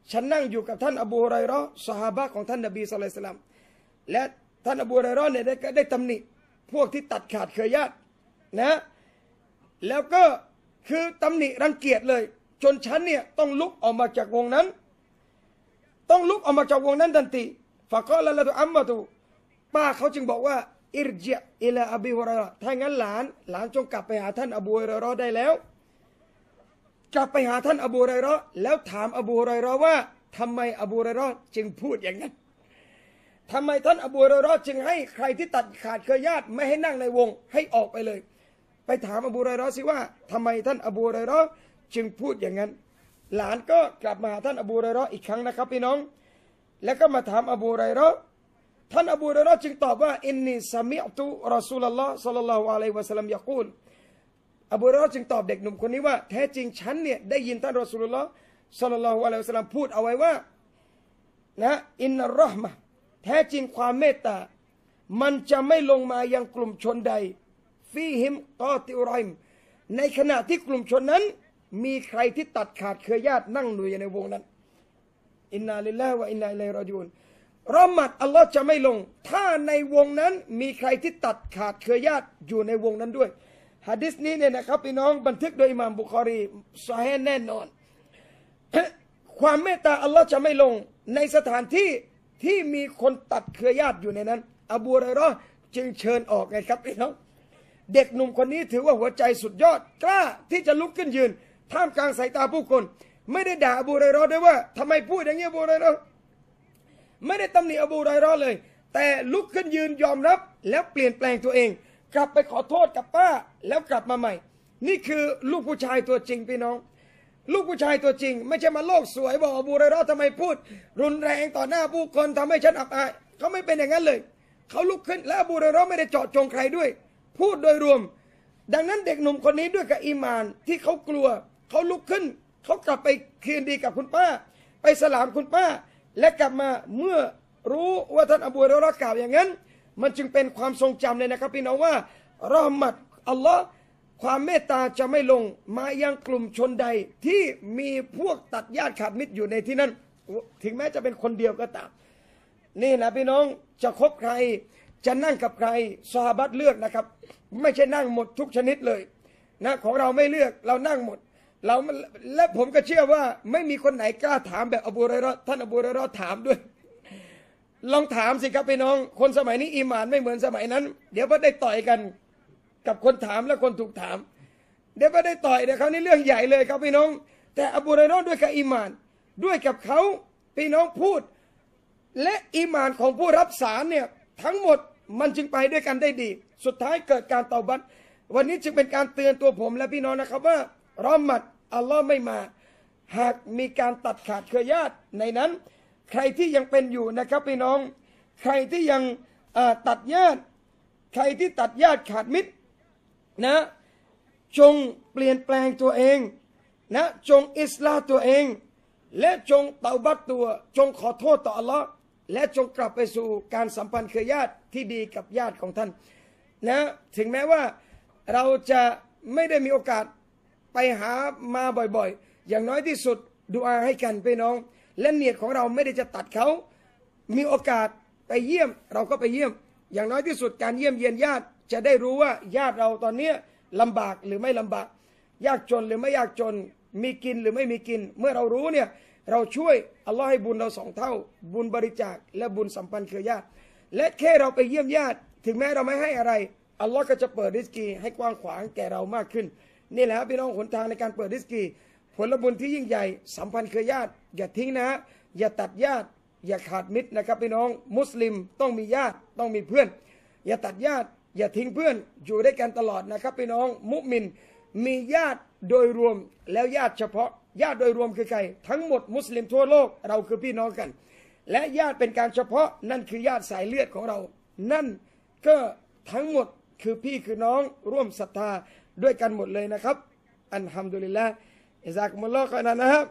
ฉันนั่งอยู่กับท่านอบูฮุไรเราะห์ซอฮาบะห์ของท่านนบีศ็อลลัลลอฮุอะลัยฮิวะซัลลัมและท่านอบูฮุไรเราะห์เนี่ยได้ได้ตำหนิพวกที่ตัดขาดเครือญาตินะแล้วก็คือตำหนิรังเกียจเลยจนฉันเนี่ยต้องลุกออกมาจากวงนั้นต้องลุกออกมาจากวงนั้นทันทีฟะกอละละตุอัมมะตุป้าเขาจึงบอกว่าอิรจิอิลาอบีฮุไรเราะห์ถ้างั้นหลานหลานจงกลับไปหาท่านอบูฮุไรเราะห์ได้แล้วกลับไปหาท่านอบูฮุไรเราะห์แล้วถามอบูฮุไรเราะห์ว่าทำไมอบูฮุไรเราะห์จึงพูดอย่างนั้นทำไมท่านอบูฮุไรเราะห์จึงให้ใครที่ตัดขาดเครือญาติไม่ให้นั่งในวงให้ออกไปเลยไปถามอบูฮุไรเราะห์สิว่าทำไมท่านอบูฮุไรเราะห์จึงพูดอย่างนั้นหลานก็กลับมาหาท่านอบูฮุไรเราะห์อีกครั้งนะครับพี่น้องแล้วก็มาถามอบูฮุไรเราะห์ท่านอบูฮุไรเราะห์จึงตอบว่าอินนีซะมิอ์ตุรอซูลุลลอฮ์ศ็อลลัลลอฮุอะลัยฮิวะซัลลัมยะกูลอบูฮุไรเราะห์จึงตอบเด็กหนุ่มคนนี้ว่าแท้จริงฉันเนี่ยได้ยินท่านรอซูลุลลอฮ์ศ็อลลัลลอฮุอะลัยฮิวะซัลลัมพูดเอาไว้ว่านะอินนัรเราะห์มะห์แท้จริงความเมตตามันจะไม่ลงมายังกลุ่มชนใดฟีฮิมกอติอุรอยมในขณะที่กลุ่มชนนั้นมีใครที่ตัดขาดเครือญาตินั่งอยู่ในวงนั้นอินนาลิลลาฮิวะอินนาอิลัยฮิรอญิอูนรอมัดอัลลอฮ์จะไม่ลงถ้าในวงนั้นมีใครที่ตัดขาดเครือญาติอยู่ในวงนั้นด้วยหะดีษนี้เนี่ยนะครับพี่น้องบันทึกโดยอิหม่ามบุคอรีซอฮีห์แน่นอนความเมตตาอัลลอฮ์จะไม่ลงในสถานที่ที่มีคนตัดเครือญาติอยู่ในนั้นอบูฮุไรเราะห์จึงเชิญออกไงครับพี่น้องเด็กหนุ่มคนนี้ถือว่าหัวใจสุดยอดกล้าที่จะลุกขึ้นยืนท่ามกลางสายตาผู้คนไม่ได้ด่าอบูฮุไรเราะห์ด้วยว่าทำไมพูดอย่างนี้อบูฮุไรเราะห์ไม่ได้ตำหนิอบูฮุไรเราะห์เลยแต่ลุกขึ้นยืนยอมรับแล้วเปลี่ยนแปลงตัวเองกลับไปขอโทษกับป้าแล้วกลับมาใหม่นี่คือลูกผู้ชายตัวจริงพี่น้องลูกผู้ชายตัวจริงไม่ใช่มาโลกสวยบอกอบูฮุไรเราะห์ทำไมพูดรุนแรงต่อหน้าผู้คนทำให้ฉันอับอายเขาไม่เป็นอย่างนั้นเลยเขาลุกขึ้นและอบูฮุไรเราะห์ไม่ได้เจาะจงใครด้วยพูดโดยรวมดังนั้นเด็กหนุ่มคนนี้ด้วยกับอีมานที่เขากลัวเขาลุกขึ้นเขากลับไปคืนดีกับคุณป้าไปสลามคุณป้าและกลับมาเมื่อรู้ว่าท่านอบูฮุไรเราะห์กล่าวอย่างนั้นมันจึงเป็นความทรงจำเลยนะครับพี่น้องว่ารอห์มัตอัลลอฮ์ความเมตตาจะไม่ลงมายังกลุ่มชนใดที่มีพวกตัดญาติขาดมิตรอยู่ในที่นั้นถึงแม้จะเป็นคนเดียวก็ตามนี่นะพี่น้องจะคบใครจะนั่งกับใครซอฮาบะห์เลือกนะครับไม่ใช่นั่งหมดทุกชนิดเลยนะของเราไม่เลือกเรานั่งหมดเราและผมก็เชื่อว่าไม่มีคนไหนกล้าถามแบบอบูฮุไรเราะห์ท่านอบูฮุไรเราะห์ถามด้วยลองถามสิครับพี่น้องคนสมัยนี้อีหม่านไม่เหมือนสมัยนั้นเดี๋ยวก็ได้ต่อยกันกับคนถามและคนถูกถามเดี๋ยวก็ได้ต่อยเดี๋ยวเขานี่เรื่องใหญ่เลยครับพี่น้องแต่อบูฮุไรเราะห์ด้วยกับอีหม่านด้วยกับเขาพี่น้องพูดและอีหม่านของผู้รับสารเนี่ยทั้งหมดมันจึงไปด้วยกันได้ดีสุดท้ายเกิดการเตาบัตวันนี้จึงเป็นการเตือนตัวผมและพี่น้องนะครับว่ารอห์มัตอัลลอฮ์ไม่มาหากมีการตัดขาดเครือญาติในนั้นใครที่ยังเป็นอยู่นะครับพี่น้องใครที่ยังตัดญาติใครที่ตัดญาติขาดมิตรนะจงเปลี่ยนแปลงตัวเองนะจงอิสลาห์ตัวเองและจงเตาบัตตัวจงขอโทษต่ออัลลอฮ์และจงกลับไปสู่การสัมพันธ์เครือญาติที่ดีกับญาติของท่านนะถึงแม้ว่าเราจะไม่ได้มีโอกาสไปหามาบ่อยๆอย่างน้อยที่สุดดุอาให้กันพี่น้องและเนียดของเราไม่ได้จะตัดเขามีโอกาสไปเยี่ยมเราก็ไปเยี่ยมอย่างน้อยที่สุดการเยี่ยมเยียนญาติจะได้รู้ว่าญาติเราตอนนี้ลำบากหรือไม่ลำบากยากจนหรือไม่ยากจนมีกินหรือไม่มีกินเมื่อเรารู้เนี่ยเราช่วยอัลลอฮ์ให้บุญเราสองเท่าบุญบริจาคและบุญสัมพันธ์เครือญาติและแค่เราไปเยี่ยมญาติถึงแม้เราไม่ให้อะไรอัลลอฮ์ก็จะเปิดริสกีให้กว้างขวางแก่เรามากขึ้นนี่แหละพี่น้องหนทางในการเปิดริสกีผลบุญที่ยิ่งใหญ่สัมพันธ์เครือญาติอย่าทิ้งนะอย่าตัดญาติอย่าขาดมิตรนะครับพี่น้องมุสลิมต้องมีญาติต้องมีเพื่อนอย่าตัดญาติอย่าทิ้งเพื่อนอยู่ด้วยกันตลอดนะครับพี่น้องมุมินมีญาติโดยรวมแล้วญาติเฉพาะญาติโดยรวมคือใครทั้งหมดมุสลิมทั่วโลกเราคือพี่น้องกันและญาติเป็นการเฉพาะนั่นคือญาติสายเลือดของเรานั่นก็ทั้งหมดคือพี่คือน้องร่วมศรัทธาด้วยกันหมดเลยนะครับอัลฮัมดุลิลลาห์อิซากุมุลลอฮ์ขอนั้นนะครับ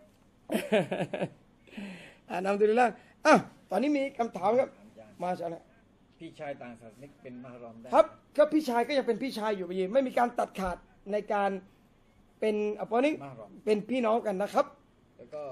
อัลฮัมดุลิลลาห์อ่ะตอนนี้มีคำถามครับมาชาละพี่ชายต่างศาสนาเป็นมหรอมได้ครับก็พี่ชายก็ยังเป็นพี่ชายอยู่ไปยีไม่มีการตัดขาดในการเป็นอัปปอนี้เป็นพี่น้องกันนะครับแล้วก็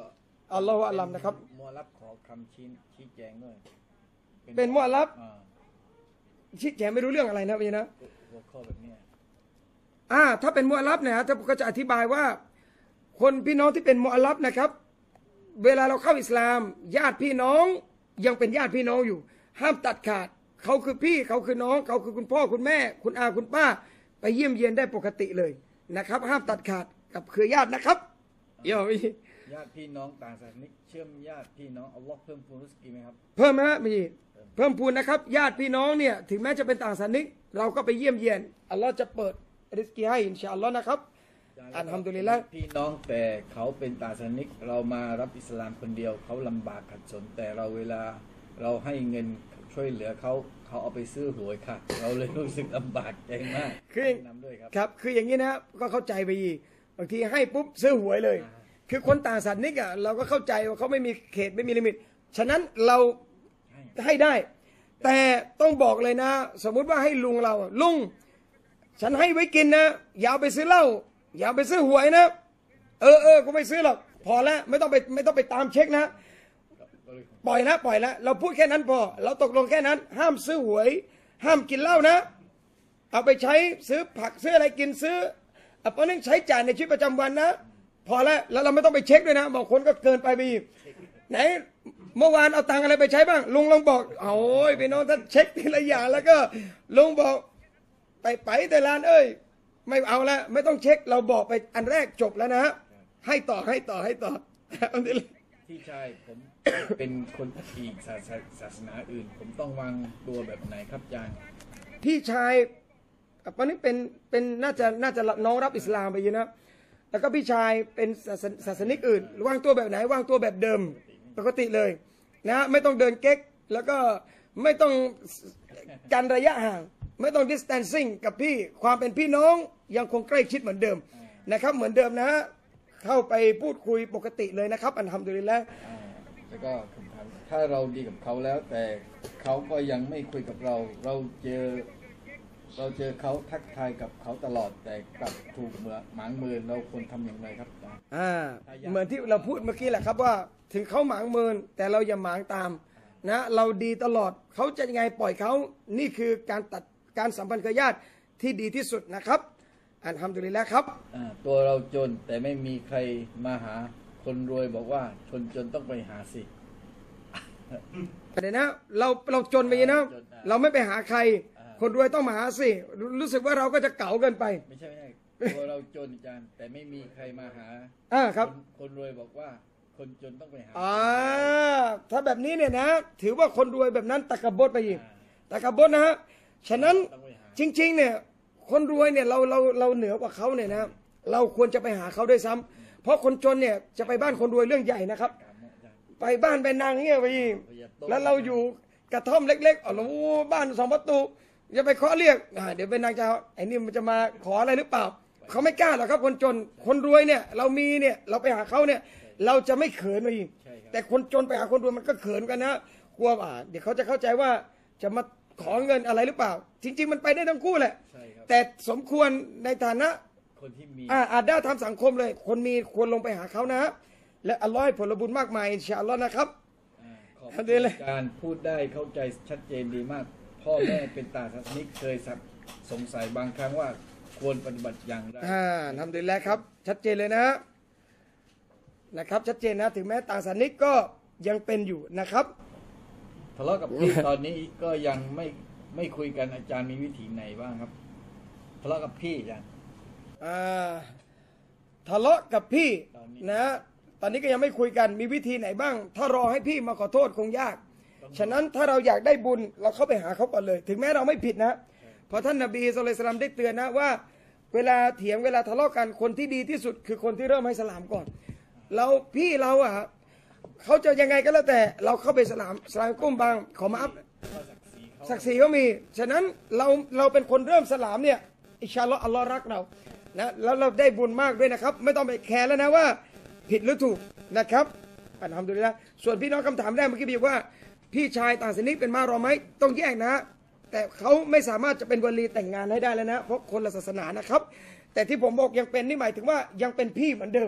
อัลลอฮฺอัลลัมนะครับมัวรับขอคำชี้ชี้แจงด้วยเป็นมุอัลลับอ่าชี้แจงไม่รู้เรื่องอะไรนะพี่นะหัวข้อแบบเนี้ยอ่าถ้าเป็นมุอัลลับเนี่ยฮะถ้าก็จะอธิบายว่า คนพี่น้องที่เป็นมุอัลลับนะครับ เวลาเราเข้าอิสลาม ญาติพี่น้องยังเป็นญาติพี่น้องอยู่ ห้ามตัดขาดเขาคือพี่เขาคือน้องเขาคือคุณพ่อคุณแม่ คุณอาคุณป้า ไปเยี่ยมเยียนได้ปกติเลยนะครับ ห้ามตัดขาดกับเครือญาตินะครับเดี๋ยวญาติพี่น้องต่างศาสนิกเชื่อมญาติพี่น้องอัลลอฮ์เพิ่มพูนริสกีไหมครับเพิ่มไหมฮะมีเพิ่มพูนนะครับ ญาติพี่น้องเนี่ยถึงแม้จะเป็นต่างศาสนิก เราก็ไปเยี่ยมเยียนอัลลอฮ์จะเปิดริสกีให้อินชาอัลลอฮ์นะครับอัลฮัมดุลิลละห์พี่น้องแต่เขาเป็นต่างศาสนิกเรามารับอิสลามคนเดียวเขาลำบากขัดสนแต่เราเวลาเราให้เงินช่วยเหลือเขาเขาเอาไปซื้อหวยค่ะ เราเลยรู้สึกลำบากใจมากคือนำด้วยครับครับคืออย่างนี้นะก็เข้าใจไปอีกบางทีให้ปุ๊บซื้อหวยเลย คือคนต่างศาสนิกอ่ะเราก็เข้าใจว่าเขาไม่มีเขตไม่มีลิมิตฉะนั้นเราให้ได้ แต่ต้องบอกเลยนะ สมมุติว่าให้ลุงเราลุงฉันให้ไว้กินนะอย่าเอาไปซื้อเหล้าอย่าเอาไปซื้อหวยนะเออเออกูไม่ซื้อหรอกพอแล้วไม่ต้องไปไม่ต้องไปตามเช็คนะปล่อยนะปล่อยแล้วเราพูดแค่นั้นพอเราตกลงแค่นั้น ห้ามซื้อหวย ห้ามกินเหล้านะ เอาไปใช้ซื้อผักซื้ออะไรกินซื้อเอาไปนั่งใช้จ่ายในชีวิตประจำวันนะพอแล้วแล้วเราไม่ต้องไปเช็คด้วยนะบางคนก็เกินไปไปอีกไหนเมื่อวานเอาตังค์อะไรไปใช้บ้างลุงลองบอกโอ้ยพี่น้องท่านเช็คทีละอย่างแล้วก็ลุงบอกไปไปแต่ร้านเอ้ยไม่เอาแล้วไม่ต้องเช็คเราบอกไปอันแรกจบแล้วนะฮะให้ต่อให้ต่อให้ต่ออันนี้เลยที่ชายผม เป็นคนอีกศาสศาสนาอื่น ผมต้องวางตัวแบบไหนครับอาจารย์พี่ชายตอนนี้เป็นเป็นน่าจะน่าจะน้องรับอิสลามไปอยู่นะแล้วก็พี่ชายเป็นศาสศาสนิกอื่นวางตัวแบบไหนวางตัวแบบเดิมปกติเลยนะไม่ต้องเดินเก๊กแล้วก็ไม่ต้องกันระยะห่างไม่ต้อง distancing กับพี่ความเป็นพี่น้องยังคงใกล้ชิดเหมือนเดิมนะครับเหมือนเดิมนะฮะเข้าไปพูดคุยปกติเลยนะครับอัลฮัมดุลิลละห์อ่าแล้วก็คำถามถ้าเราดีกับเขาแล้ว แต่เขาก็ยังไม่คุยกับเรา เราเจอเราเจอเขาทักทายกับเขาตลอด แต่กลับถูกเหมือหมางมือเราควรทำอย่างไรครับอาจารย์อ่าเหมือนที่เราพูดเมื่อกี้แหละครับว่าถึงเขาหมางเมินแต่เราอย่าหมางตามนะเราดีตลอดเขาจะยังไงปล่อยเขานี่คือการตัดการสัมพันธ์กับญาติที่ดีที่สุดนะครับอัลฮัมดุลิลละห์ครับอ่าตัวเราจนแต่ไม่มีใครมาหาคนรวยบอกว่าคนจนต้องไปหาสิเดี๋ยวนะเราเราจนไปนะเราไม่ไปหาใคร คนรวยต้องมาหาสิรู้รู้สึกว่าเราก็จะเก๋าเกินไปไม่ใช่ไม่ใช่ตัวเราจนอาจารย์แต่ไม่มีใครมาหาอ่าครับนคนรวยบอกว่าคนจนต้องไปหาอ่าถ้าแบบนี้เนี่ยนะ ถือว่าคนรวยแบบนั้นตะกบดไปอีกตะกบดนะฮะฉะนั้นต้องไปหาจริงๆเนี่ยคนรวยเนี่ยเราเราเราเหนือกว่าเขาเนี่ยนะเราควรจะไปหาเขาด้วยซ้ำเพราะคนจนเนี่ยจะไปบ้านคนรวยเรื่องใหญ่นะครับการเนาะอาจารย์ไปบ้านไปนางเงี้ยไปอีกแล้วเราอยู่กระท่อมเล็กๆอ๋อโอ้บ้านสองประตูจะไปเคาะเรียกอ่าเดี๋ยวเป็นนางจะไอ้นี่มันจะมาขออะไรหรือเปล่าเขาไม่กล้าหรอกครับคนจนคนรวยเนี่ยเรามีเนี่ยเราไปหาเขาเนี่ยเราจะไม่เขินไปอีกใช่ครับแต่คนจนไปหาคนรวยมันก็เขินกันนะกลัวอ่าเดี๋ยวเขาจะเข้าใจว่าจะมาขอเงินอะไรหรือเปล่า จริง ๆ มันไปได้ทั้งคู่แหละใช่ครับแต่สมควรในฐานะคนที่มีอ่าอาจได้ทำสังคมเลย คนมีควรลงไปหาเขานะและอัลลอฮ์ให้ผลบุญมากมายอินชาอัลลอฮ์นะครับอ่าขอบอันคุนี้ณเลยอาจารย์พูดได้เข้าใจชัดเจนดีมาก พ่อแม่เป็นต่างศาสนิกเคยสับสงสัยบางครั้งว่าควรปฏิบัติอย่างไรอ่าทำดีแล้วครับ ชัดเจนเลยนะฮะนะครับ ชัดเจนนะถึงแม้ต่างศาสนิกก็ยังเป็นอยู่นะครับทะเลาะกับพี่ตอนนี้ก็ยังไม่ไม่คุยกันอาจารย์มีวิธีไหนบ้างครับทะเลาะกับพี่อาจารย์อ่าทะเลาะกับพี่ตอนนี้นะตอนนี้ก็ยังไม่คุยกันมีวิธีไหนบ้าง ถ้ารอให้พี่มาขอโทษคงยาก ฉะนั้นถ้าเราอยากได้บุญเราเข้าไปหาเขาก่อนเลย ถึงแม้เราไม่ผิดนะเพราะท่านนบีศ็อลลัลลอฮุอะลัยฮิวะซัลลัมได้เตือนนะว่า เวลาเถียงเวลาทะเลาะกันคนที่ดีที่สุด คือคนที่เริ่มให้สลามก่อน เราพี่เราอ่ะเขาจะยังไงก็แล้วแต่เราเข้าไปสลามสลามก้มบางขอมาอัพก็ศักดิ์ศรีเขาศักดิ์ศรีก็มี ฉะนั้นเราเราเป็นคนเริ่มสลามเนี่ยอินชาอัลลอฮ์อัลลอฮ์รักเรานะแล้วเราได้บุญมากด้วยนะครับ ไม่ต้องไปแคร์แล้วนะว่าผิดหรือถูกนะครับอัลฮัมดุลิลละห์ส่วนพี่น้องคำถามแรกเมื่อกี้บอกว่า พี่ชายต่างศาสนิกเป็นมารอไหมต้องแยกนะ แต่เขาไม่สามารถจะเป็นวลีแต่งงานให้ได้แล้วนะเพราะคนละศาสนานะครับ แต่ที่ผมบอกยังเป็นนี่หมายถึงว่ายังเป็นพี่เหมือนเดิม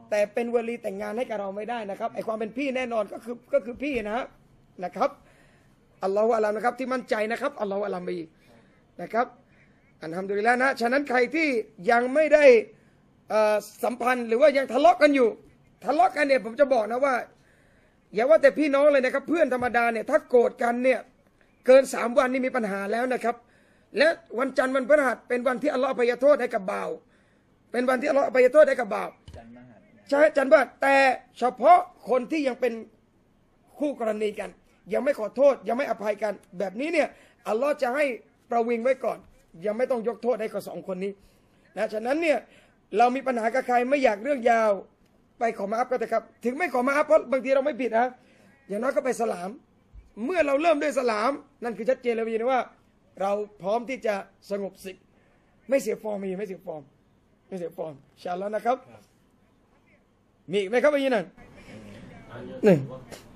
แต่เป็นวลีแต่งงานให้กับเราไม่ได้นะครับไอความเป็นพี่แน่นอนก็คือก็คือพี่นะนะครับอัลลอฮฺอะลัมนะครับที่มั่นใจนะครับอัลลอฮฺอะลัมบีนะครับอัลฮัมดุลิลละห์นะฉะนั้นใครที่ยังไม่ได้สัมพันธ์หรือว่ายังทะเลาะกันอยู่ทะเลาะกันเนี่ยผมจะบอกนะว่าอย่าว่าแต่พี่น้องเลยนะครับเพื่อนธรรมดาเนี่ยถ้าโกรธกันเนี่ยเกินสามวันนี่มีปัญหาแล้วนะครับและวันจันทร์วันพฤหัสเป็นวันที่อัลลอฮฺอภัยโทษให้กับบ่าวเป็นวันที่อัลลอฮฺอภัยโทษให้กับบ่าวใช่จันทร์พฤหัสแต่เฉพาะคนที่ยังเป็นคู่กรณีกันยังไม่ขอโทษยังไม่อภัยกันแบบนี้เนี่ยอัลลอฮฺจะให้ประวิงไว้ก่อนยังไม่ต้องยกโทษให้กับสองคนนี้นะฉะนั้นเนี่ยเรามีปัญหากับใครไม่อยากเรื่องยาวไปขอมาอัพก็แต่ครับถึงไม่ขอมาอัพเพราะบางทีเราไม่ผิดนะอย่างน้อยก็ไปสลามเมื่อเราเริ่มด้วยสลามนั่นคือชัดเจนเลยนะว่าเราพร้อมที่จะสงบศึกไม่เสียฟอร์มมีไม่เสียฟอร์มไม่เสียฟอร์มอินชาอัลลอฮ์นะครับมีอีกไหมครับพี่นั่นหนึ่ง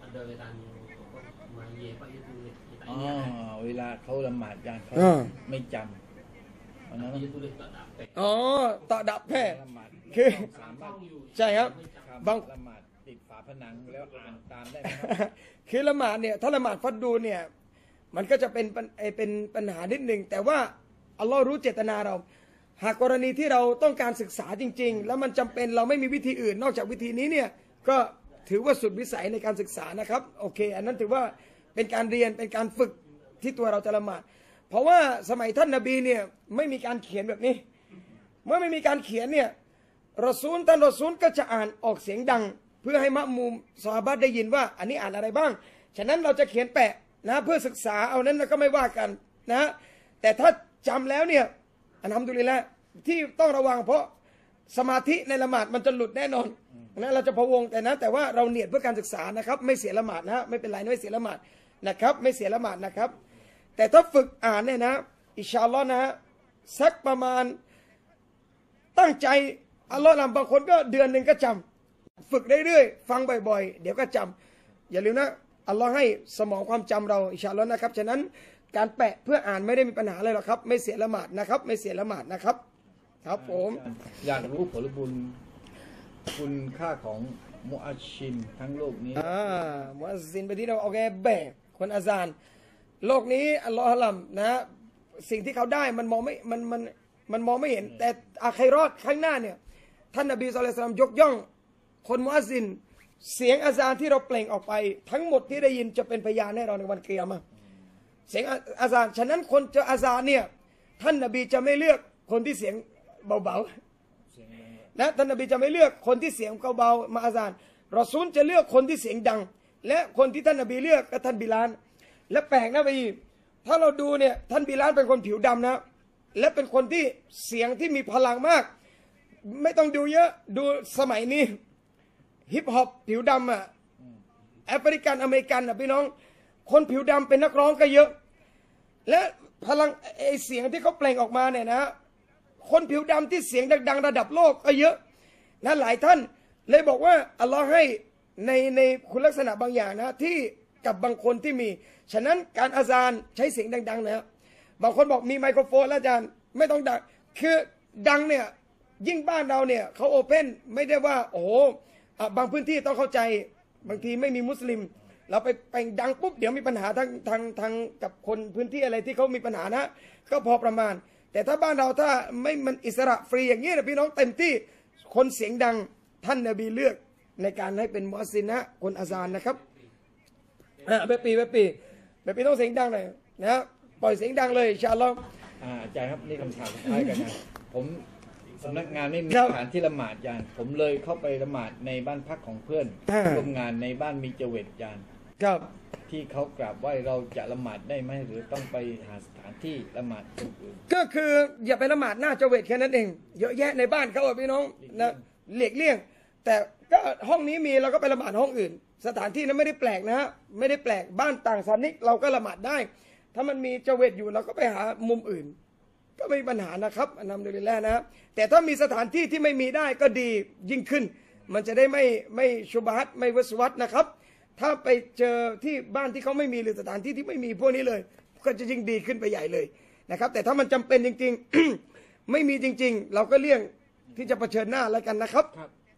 อ๋อเวลาเขาละหมาดยานเขาไม่จำเพราะนั้นอ๋อต่อดับแพ้ละหมาดคือสามารถใช่ครับบางละหมาดติดฝาผนังแล้วอ่านตามได้ไหมครับคือละหมาดเนี่ยถ้าละหมาดฟัดดูเนี่ยมันก็จะเป็นเป็นปัญหานิดหนึ่งแต่ว่าอัลลอฮ์รู้เจตนาเราหากกรณีที่เราต้องการศึกษาจริงๆแล้วมันจำเป็นเราไม่มีวิธีอื่นนอกจากวิธีนี้เนี่ยก็ถือว่าสุดวิสัยในการศึกษานะครับโอเคอันนั้นถือว่าเป็นการเรียนเป็นการฝึกที่ตัวเราจะละหมาดเพราะว่าสมัยท่านนบีเนี่ยไม่มีการเขียนแบบนี้เมื่อไม่มีการเขียนเนี่ยรอซูลท่านรอซูลก็จะอ่านออกเสียงดังเพื่อให้มะมุมซอฮาบะห์ได้ยินว่าอันนี้อ่านอะไรบ้างฉะนั้นเราจะเขียนแปะนะเพื่อศึกษาเอานั้นเราก็ไม่ว่ากันนะแต่ถ้าจำแล้วเนี่ยอัลฮัมดุลิลละห์ที่ต้องระวังเพราะสมาธิในละหมาดมันจะหลุดแน่นอนนะเราจะพะวงแต่นะแต่ว่าเราเนียดเพื่อการศึกษานะครับไม่เสียละหมาดนะไม่เป็นไรไม่เสียละหมาดนะครับไม่เสียละหมาดนะครับแต่ถ้าฝึกอ่านเนี่ยนะอินชาอัลลอฮ์นะสักประมาณตั้งใจอัลลอฮ์นำบางคนก็เดือนหนึ่งก็จำฝึกเรื่อยๆฟังบ่อยๆเดี๋ยวก็จำอย่าลืมนะอัลลอฮ์ให้สมองความจำเราอินชาอัลลอฮ์นะครับฉะนั้นการแปะเพื่ออ่านไม่ได้มีปัญหาอะไรหรอกครับไม่เสียละหมาดนะครับไม่เสียละหมาดนะครับครับผมอยากรู้ผลบุญคุณค่าของมุอัชชินทั้งโลกนี้อ่ามุอัชชินไปที่เราโอเคแบกคนอาซานโลกนี้อัลลอฮ์ลัมนะสิ่งที่เขาได้มันมองไม่มันมันมันมองไม่เห็นแต่อาคัยรอดข้างหน้าเนี่ยท่านนบีศ็อลลัลลอฮุอะลัยฮิวะซัลลัมยกย่องคนมุอัชชินเสียงอาซานที่เราเปล่งออกไปทั้งหมดที่ได้ยินจะเป็นพยานให้เราในวันกิยามะห์เสียงอาซานฉะนั้นคนจะอาซานเนี่ยท่านนบีจะไม่เลือกคนที่เสียงเบาๆนะท่านนบีจะไม่เลือกคนที่เสียงเบาๆมาอาซานรอซูลจะเลือกคนที่เสียงดังและคนที่ท่านนบีเลือกก็ท่านบิลาลและแปลกนะพี่ถ้าเราดูเนี่ยท่านบิลาลเป็นคนผิวดำนะและเป็นคนที่เสียงที่มีพลังมากไม่ต้องดูเยอะดูสมัยนี้ฮิปฮอปผิวดำอ่ะแอฟริกันอเมริกันอ่ะพี่น้องคนผิวดำเป็นนักร้องก็เยอะและพลังไอเสียงที่เขาเปล่งออกมาเนี่ยนะคนผิวดำที่เสียงดังๆระดับโลกก็เยอะนะหลายท่านเลยบอกว่าอัลลอฮ์ให้ในในคุณลักษณะบางอย่างนะที่กับบางคนที่มีฉะนั้นการอาซานใช้เสียงดังๆนะบางคนบอกมีไมโครโฟนแล้วอาจารย์ไม่ต้องดังคือดังเนี่ยยิ่งบ้านเราเนี่ยเขาโอเพ่นไม่ได้ว่าโอ้โหบางพื้นที่ต้องเข้าใจบางทีไม่มีมุสลิมเราไปไปดังปุ๊บเดี๋ยวมีปัญหาทางทางทางกับคนพื้นที่อะไรที่เขามีปัญหานะก็พอประมาณแต่ถ้าบ้านเราถ้าไม่มันอิสระฟรีอย่างนี้นะพี่น้องเต็มที่คนเสียงดังท่านนบีเลือกในการให้เป็นมุอัซซินนะคนอาซานนะครับอ่าเบปีเบปีเบปีต้องเสียงดังเลยนะปล่อยเสียงดังเลยอินชาอัลลอฮ์อ่าอาจารย์ครับนี่คำถามสุดท้ายกันนะผมสำนักงานไม่มีสถานที่ละหมาดยานผมเลยเข้าไปละหมาดในบ้านพักของเพื่อนร่วมงานในบ้านมีเจเวตยานครับที่เขากราบไหว้เราจะละหมาดได้ไหมหรือต้องไปหาสถานที่ละหมาดอื่นก็คืออย่าไปละหมาดหน้าเจเวตแค่นั้นเองเยอะแยะในบ้านเขาพี่น้องนะเลียกเลี่ยงแต่ก็ห้องนี้มีเราก็ไปละหมาดห้องอื่นสถานที่นั้นไม่ได้แปลกนะฮะไม่ได้แปลกบ้านต่างศาสนิกเราก็ละหมาดได้ถ้ามันมีเจเวตอยู่เราก็ไปหามุมอื่นก็ไม่มีปัญหานะครับอันนั้นดูดีแล้วนะแต่ถ้ามีสถานที่ที่ไม่มีได้ก็ดียิ่งขึ้นมันจะได้ไม่ไม่ชุบฮัตไม่วสวัตนะครับถ้าไปเจอที่บ้านที่เขาไม่มีหรือสถานที่ที่ไม่มีพวกนี้เลยก็จะยิ่งดีขึ้นไปใหญ่เลยนะครับแต่ถ้ามันจำเป็นจริงๆ ไม่มีจริงๆเราก็เลี่ยงที่จะเผชิญหน้าแล้วกันนะครับ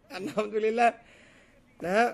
อัลฮัมดุลิลละห์นะฮะ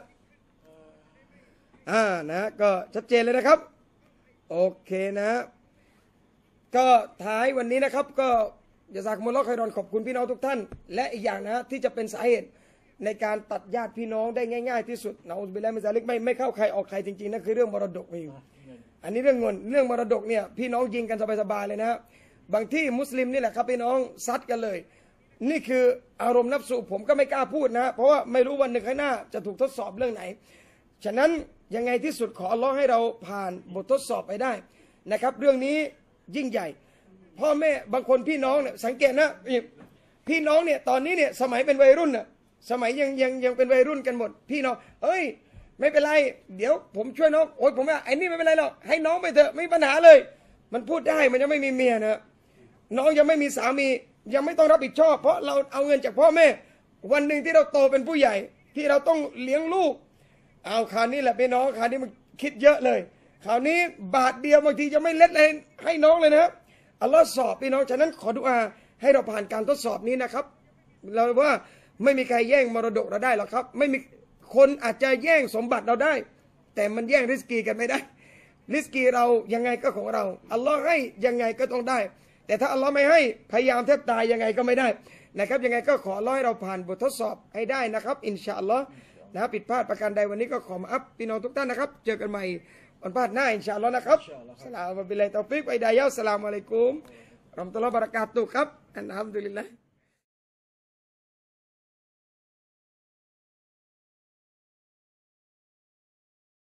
อ่านะก็ชัดเจนเลยนะครับโอเคนะก็ท้ายวันนี้นะครับก็ยะซากุมุลลอฮ์ค็อยรอนขอบคุณพี่น้องทุกท่านและอีกอย่างนะที่จะเป็นสาเหตุในการตัดญาติพี่น้องได้ง่ายๆที่สุดนะอุบิลลาฮิมินซาลิกไม่ไม่เข้าใครออกใครจริงๆนั่นคือเรื่องมรดกนี่อันนี้เรื่องเงินเรื่องมรดกเนี่ยพี่น้องยิงกันสบายๆเลยนะบางที่มุสลิมนี่แหละครับพี่น้องซัดกันเลยนี่คืออารมณ์นับสูบผมก็ไม่กล้าพูดนะเพราะว่าไม่รู้วันหนึ่งข้างหน้าจะถูกทดสอบเรื่องไหนฉะนั้นยังไงที่สุดขออัลลอฮ์ให้เราผ่านบททดสอบไปได้นะครับเรื่องนี้ยิ่งใหญ่พ่อแม่บางคนพี่น้องเนี่ยสังเกตนะพี่น้องเนี่ยตอนนี้เนี่ยสมัยเป็นวัยรุ่นน่ะสมัยยังยังยังเป็นวัยรุ่นกันหมดพี่น้องเอ้ยไม่เป็นไรเดี๋ยวผมช่วยน้องโอ๊ยผมว่าไอ้นี่ไม่เป็นไรหรอกให้น้องไปเถอะไม่มีปัญหาเลยมันพูดได้มันยังไม่มีเมียนะน้องยังไม่มีสามียังไม่ต้องรับผิดชอบเพราะเราเอาเงินจากพ่อแม่วันหนึ่งที่เราโตเป็นผู้ใหญ่ที่เราต้องเลี้ยงลูกเอาคราวนี้แหละพี่น้องคราวนี้มันคิดเยอะเลยคราวนี้บาทเดียวบางทีจะไม่เล็ดเลยให้น้องเลยนะครับอัลลอฮ์สอบพี่น้องฉะนั้นขอดุอาให้เราผ่านการทดสอบนี้นะครับเราว่าไม่มีใครแย่งมรดกเราได้หรอกครับไม่มีคนอาจจะแย่งสมบัติเราได้แต่มันแย่งริสกีกันไม่ได้ริสกีเรายังไงก็ของเราอัลลอฮ์ให้ยังไงก็ต้องได้แต่ถ้าอัลลอฮ์ไม่ให้พยายามแทบตายยังไงก็ไม่ได้นะครับยังไงก็ขอร้อยเราผ่านบททดสอบให้ได้นะครับอินชาอัลลอฮ์นะผิดพลาดประการใดวันนี้ก็ขอมาอัพพี่น้องทุกท่านนะครับเจอกันใหม่วันพฤหัสหน้าอินชาอัลลอฮ์นะครับสลามบิลลาฮิตอฟิกวะฮิดายะฮ์อัสสลามุอะลัยกุมเราะห์มะตุลลอฮ์วะบะเราะกาตุฮ์ครับอัลฮัมดุลิลลาห์